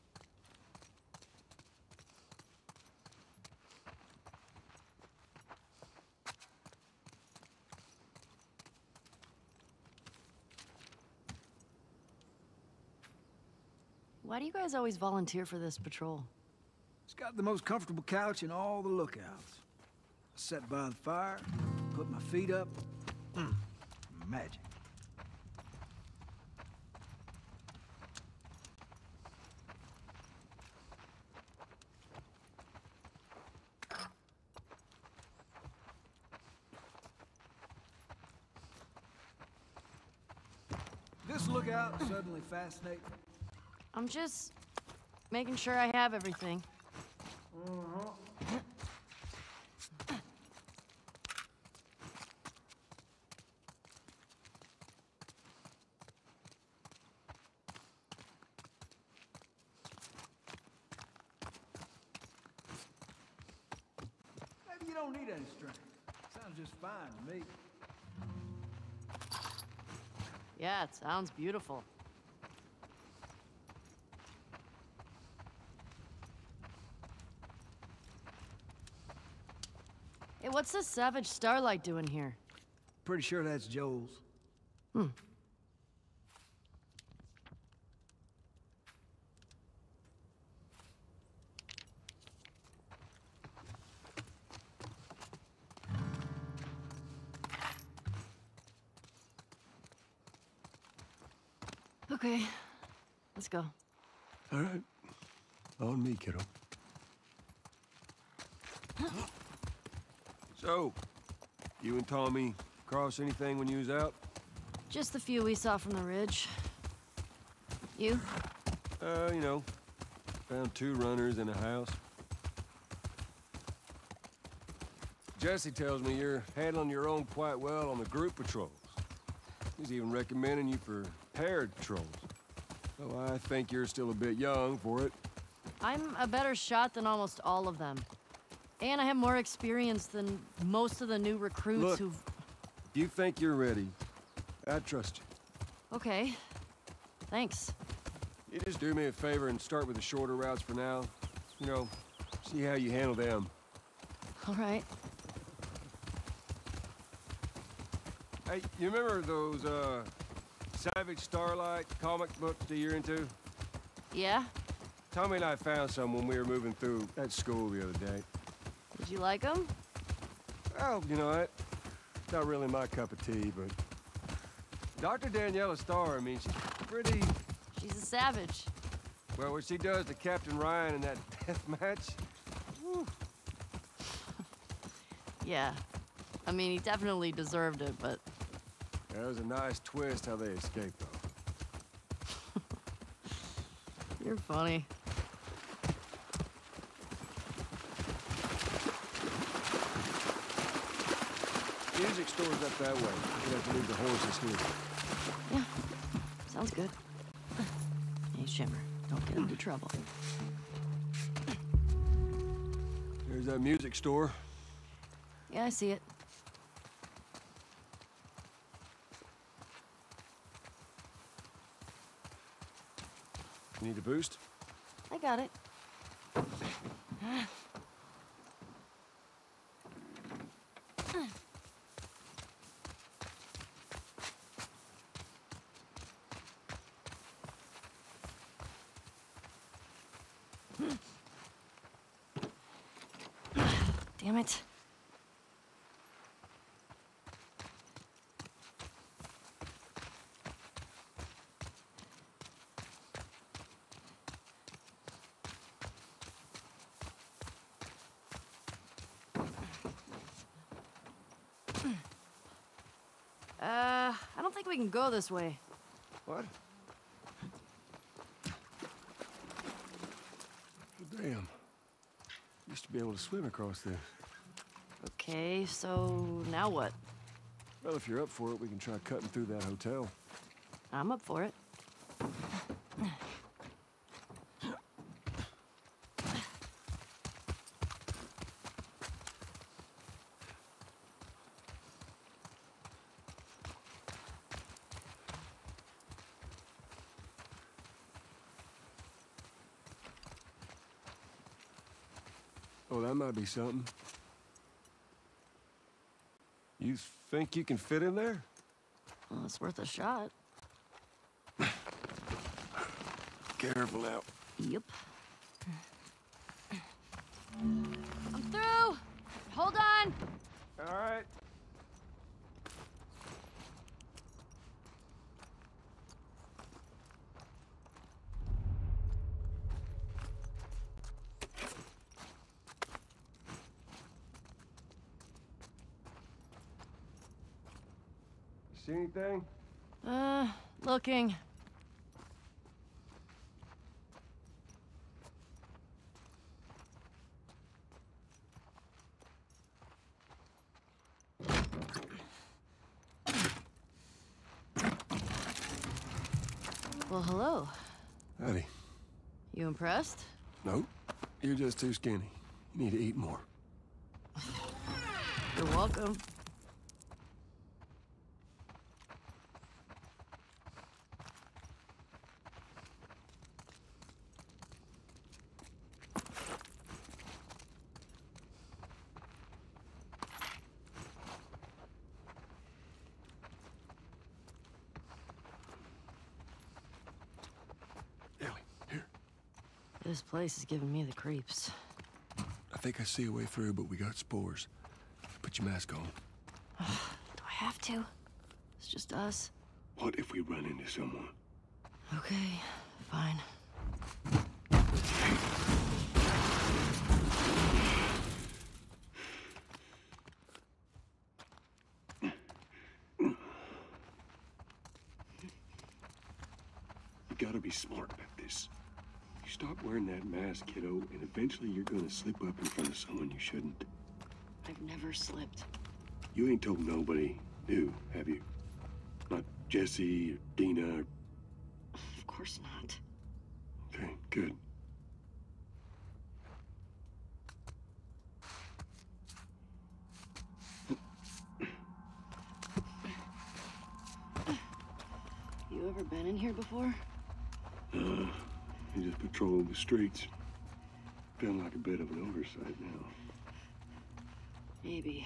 Why do you guys always volunteer for this patrol? It's got the most comfortable couch in all the lookouts. I sat by the fire, put my feet up. Mm, magic. This lookout suddenly fascinating. I'm just making sure I have everything. Maybe you don't need any strength. Sounds just fine to me. Yeah, it sounds beautiful. Hey, what's this Savage Starlight doing here? Pretty sure that's Joel's. Hmm. Okay, let's go. All right. On me, kiddo. So, you and Tommy cross anything when you was out? Just the few we saw from the ridge. You? Uh, you know, found two runners in a house. Jesse tells me you're handling your own quite well on the group patrols. He's even recommending you for paired patrols. So I think you're still a bit young for it. I'm a better shot than almost all of them. And I have more experience than most of the new recruits Look, who've... if you think you're ready, I trust you. Okay. Thanks. You just do me a favor and start with the shorter routes for now. You know, see how you handle them. All right. Hey, you remember those, uh, Savage Starlight comic books that you're into? Yeah? Tommy and I found some when we were moving through that school the other day. Did you like them? Well, you know what? Not really my cup of tea, but... Doctor Daniela Starr, I mean, she's pretty... She's a savage. Well, what she does to Captain Ryan in that death match... Whew. Yeah. I mean, he definitely deserved it, but... That was a nice twist how they escaped, though. You're funny. Music store's up that way. You have to leave the horses here. Yeah. Sounds good. Hey, Shimmer. Don't get into trouble. There's that music store. Yeah, I see it. You need a boost? I got it. Damn it. Uh, I don't think we can go this way. What? Well, damn. Used to be able to swim across this. Okay, so now what? Well, if you're up for it, we can try cutting through that hotel. I'm up for it. Oh, that might be something. You think you can fit in there? Well, it's worth a shot. Careful out. Yep. I'm through! Hold on! All right. See anything? Uh, looking. Well, hello. Howdy. You impressed? Nope. You're just too skinny. You need to eat more. You're welcome. Ellie, here. This place is giving me the creeps. I think I see a way through, but we got spores. Put your mask on. Do I have to? It's just us. What if we run into someone? Okay, fine. You gotta be smart about this. You stop wearing that mask, kiddo, and eventually you're gonna slip up in front of someone you shouldn't. I've never slipped. You ain't told nobody new, have you? Not Jesse or Dina or... Of course not. Okay, good. You ever been in here before? Uh, you just patrol the streets. Feeling like a bit of an oversight now. Maybe.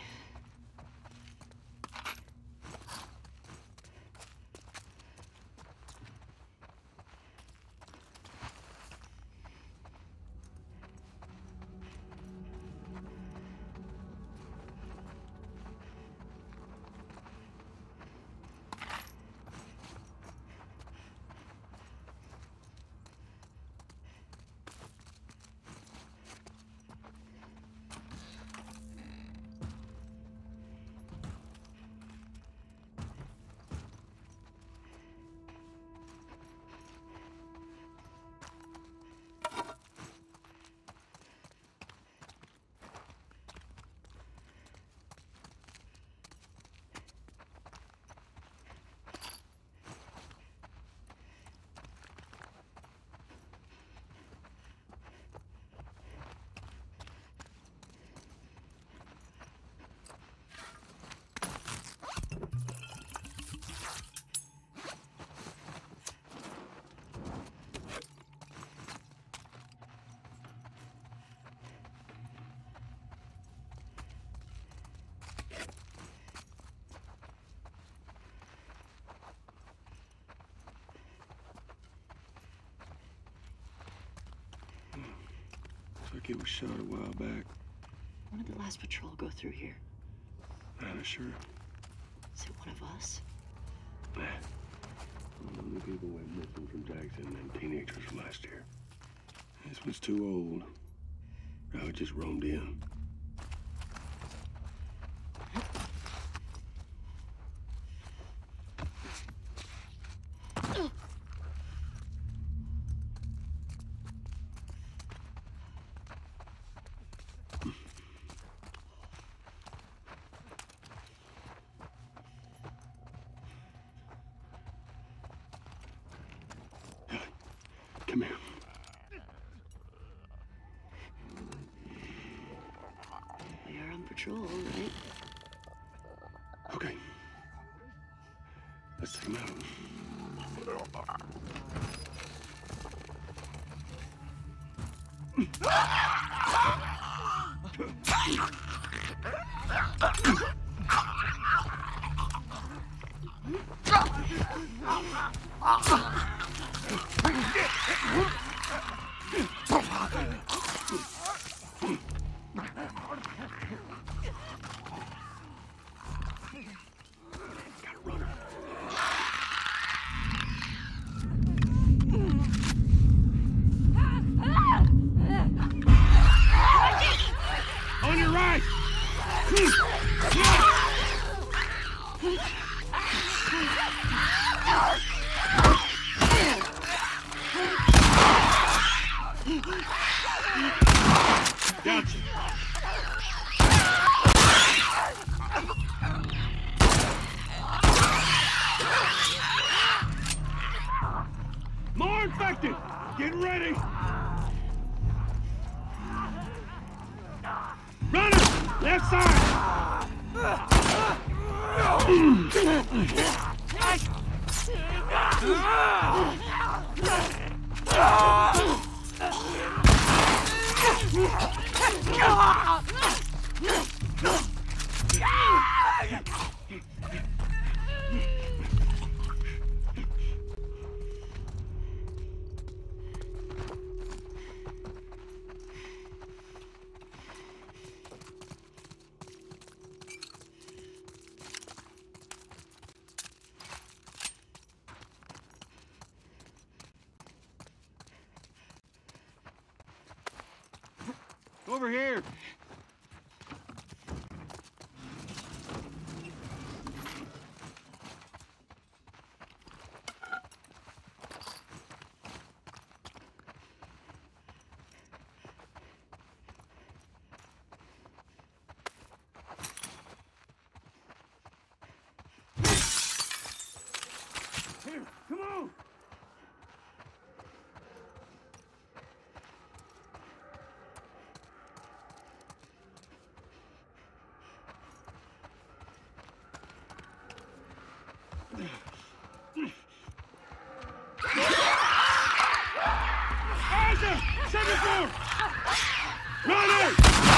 Looks like it was shot a while back. When did the last patrol go through here? Not sure. Is it one of us? Nah. Only people went missing from Jackson and teenagers from last year. This one's too old. I just roamed in. Come here. We are on patrol, right? Okay. Let's take him out. On your right! Gotcha. More infected! Get ready! Runner! Left side! Over here! Here, come on! Isaac! Second floor! Runner!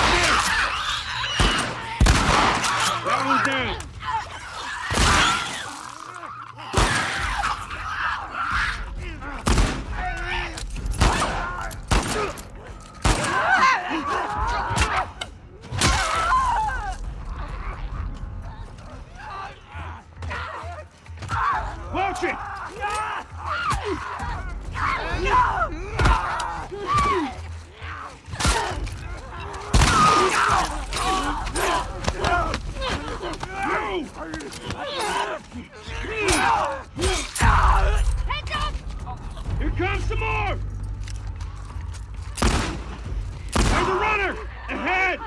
That one's down. Watch it! Here comes some more! There's a runner! Ahead!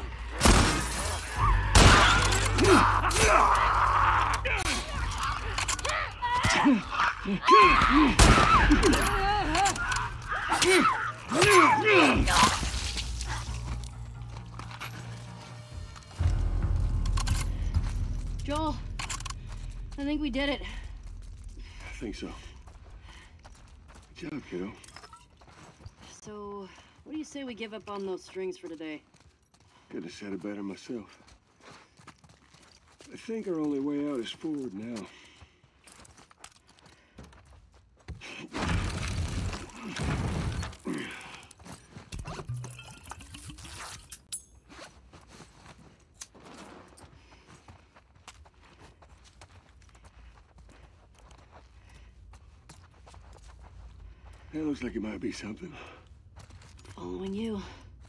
Joel, I think we did it. I think so. Good job, kiddo. So, what do you say we give up on those strings for today? Could have said it better myself. I think our only way out is forward now. That looks like it might be something. Following you.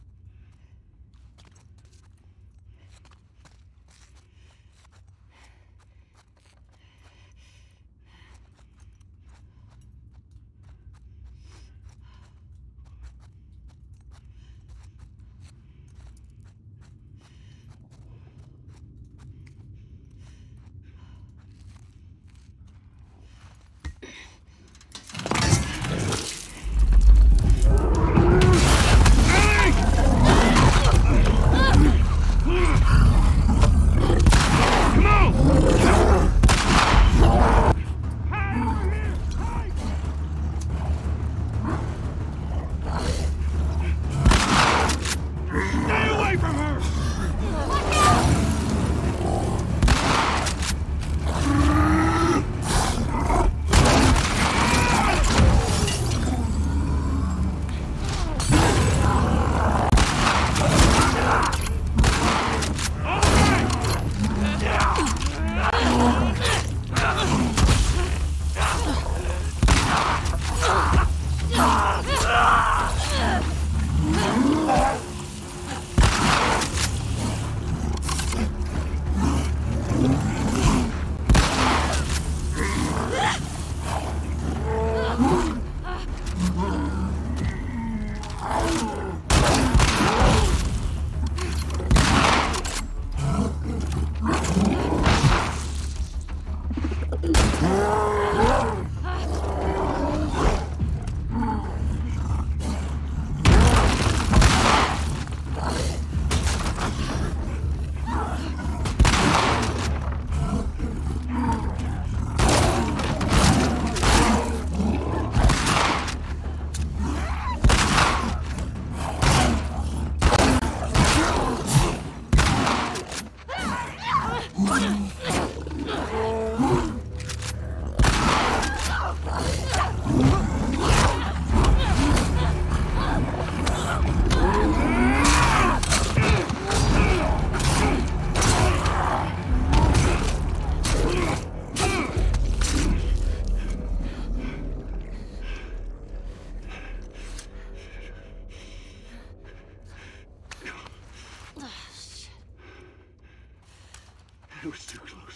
It was too close.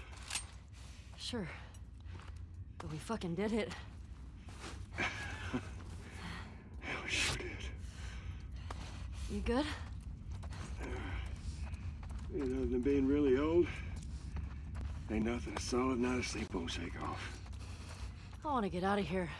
Sure. But we fucking did it. Yeah, we sure did. You good? You know, than being really old, ain't nothing a solid night of sleep won't shake off. I want to get out of here.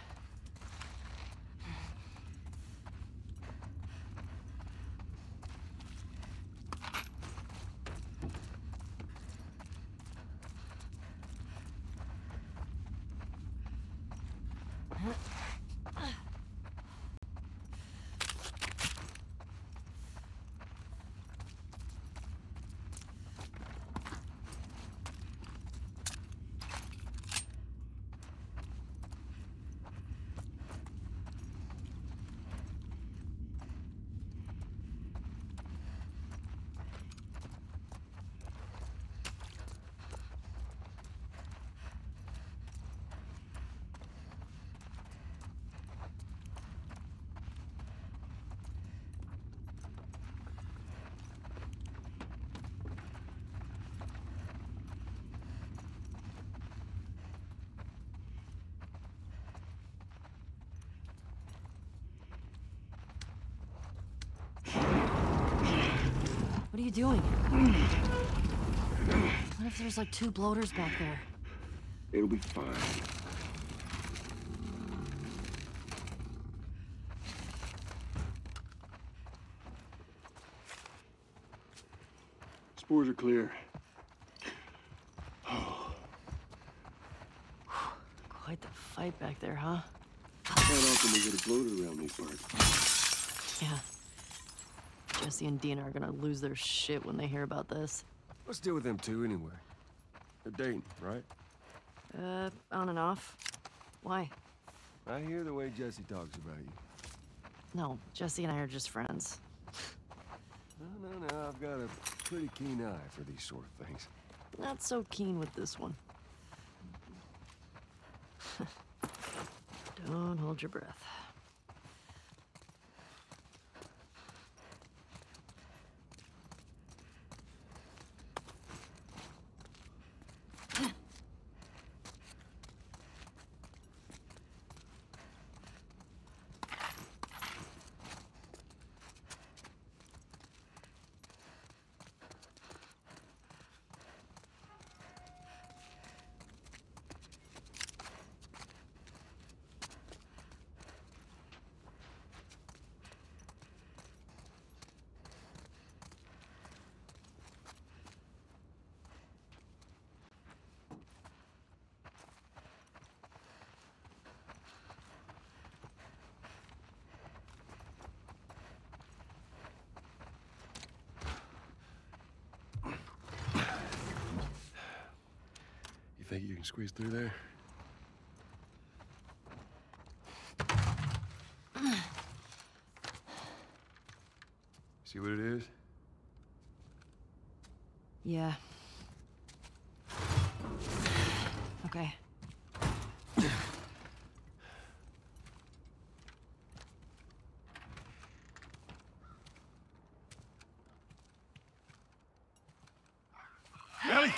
What are you doing? What if there's like two bloaters back there? It'll be fine. Spores are clear. Quite the fight back there, huh? Not often we get a bloater around these parts. Yeah. Jesse and Dina are gonna lose their shit when they hear about this. Let's deal with them two anyway. They're dating, right? Uh, on and off. Why? I hear the way Jesse talks about you. No, Jesse and I are just friends. No, no, no. I've got a pretty keen eye for these sort of things. Not so keen with this one. Don't hold your breath. Think you can squeeze through there? See what it is? Yeah. Okay. Ellie!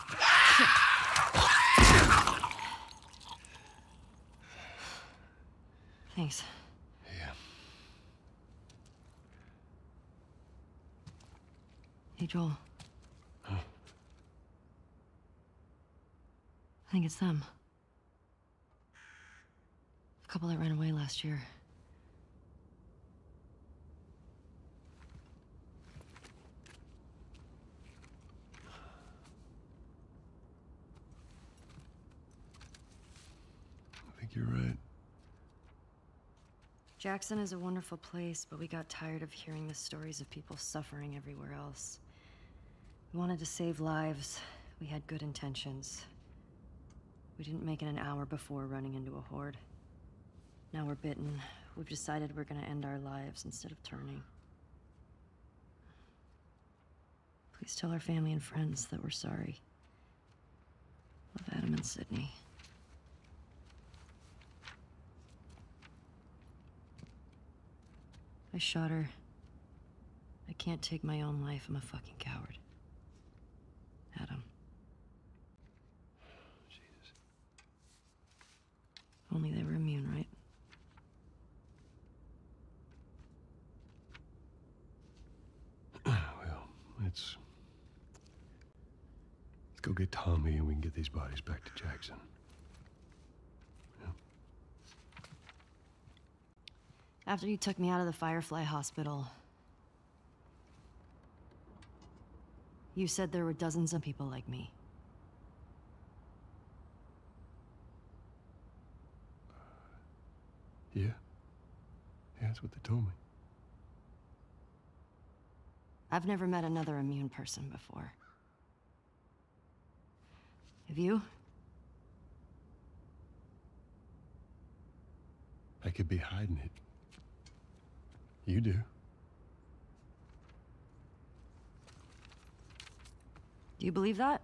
Thanks. Yeah. Hey, Joel. Huh? I think it's them. The couple that ran away last year. I think you're right. Jackson is a wonderful place, but we got tired of hearing the stories of people suffering everywhere else. We wanted to save lives. We had good intentions. We didn't make it an hour before running into a horde. Now we're bitten. We've decided we're gonna end our lives instead of turning. Please tell our family and friends that we're sorry. Love, Adam and Sydney. I shot her. I can't take my own life. I'm a fucking coward. Adam. Jesus. If only they were immune, right? Well, let's... Let's go get Tommy and we can get these bodies back to Jackson. After you took me out of the Firefly Hospital, you said there were dozens of people like me. Yeah. Yeah, that's what they told me. I've never met another immune person before. Have you? I could be hiding it. You do. Do you believe that?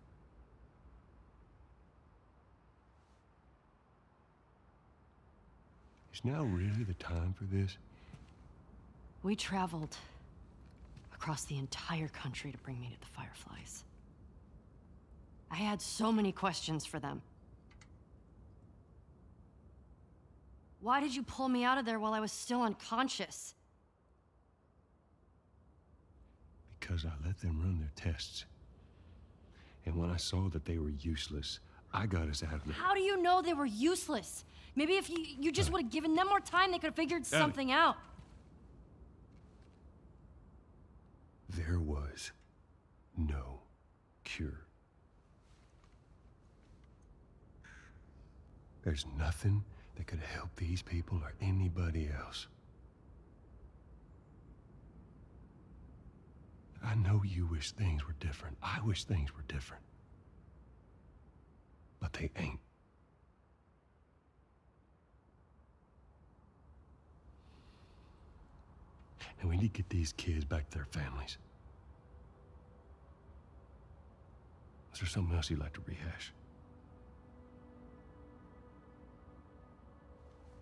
Is now really the time for this? We traveled across the entire country to bring me to the Fireflies. I had so many questions for them. Why did you pull me out of there while I was still unconscious? Because I let them run their tests. And when I saw that they were useless, I got us out of there. How do you know they were useless? Maybe if you, you just would have given them more time, they could have figured something out. There was no cure. There's nothing that could help these people or anybody else. I know you wish things were different. I wish things were different. But they ain't. And we need to get these kids back to their families. Is there something else you'd like to rehash?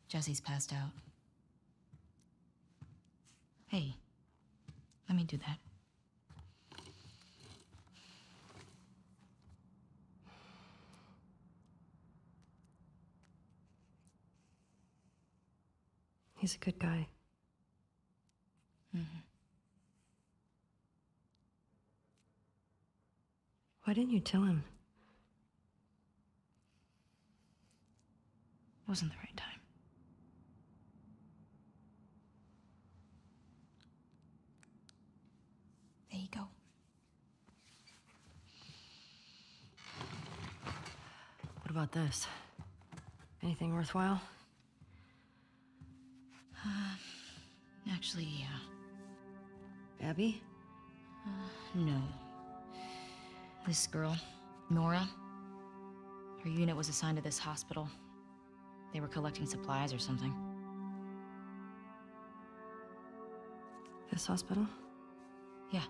Jesse's passed out. Hey, let me do that. He's a good guy. Mm-hmm. Why didn't you tell him? It wasn't the right time. There you go. What about this? Anything worthwhile? Uh, actually, yeah. Abby? Uh, no. This girl, Nora, her unit was assigned to this hospital. They were collecting supplies or something. This hospital? Yeah.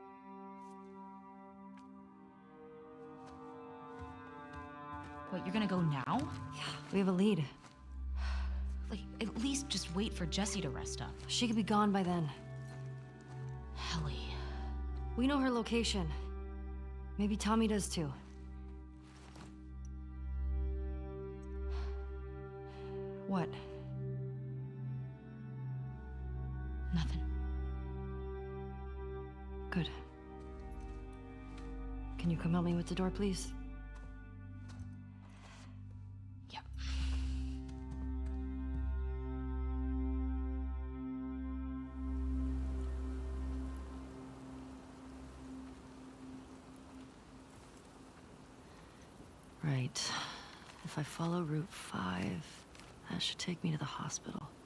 What, you're gonna go now? Yeah, we have a lead. Like, at least just wait for Jessie to rest up. She could be gone by then. Ellie. We know her location. Maybe Tommy does too. What? Nothing. Good. Can you come help me with the door, please? Yep. Right. If I follow Route five, that should take me to the hospital.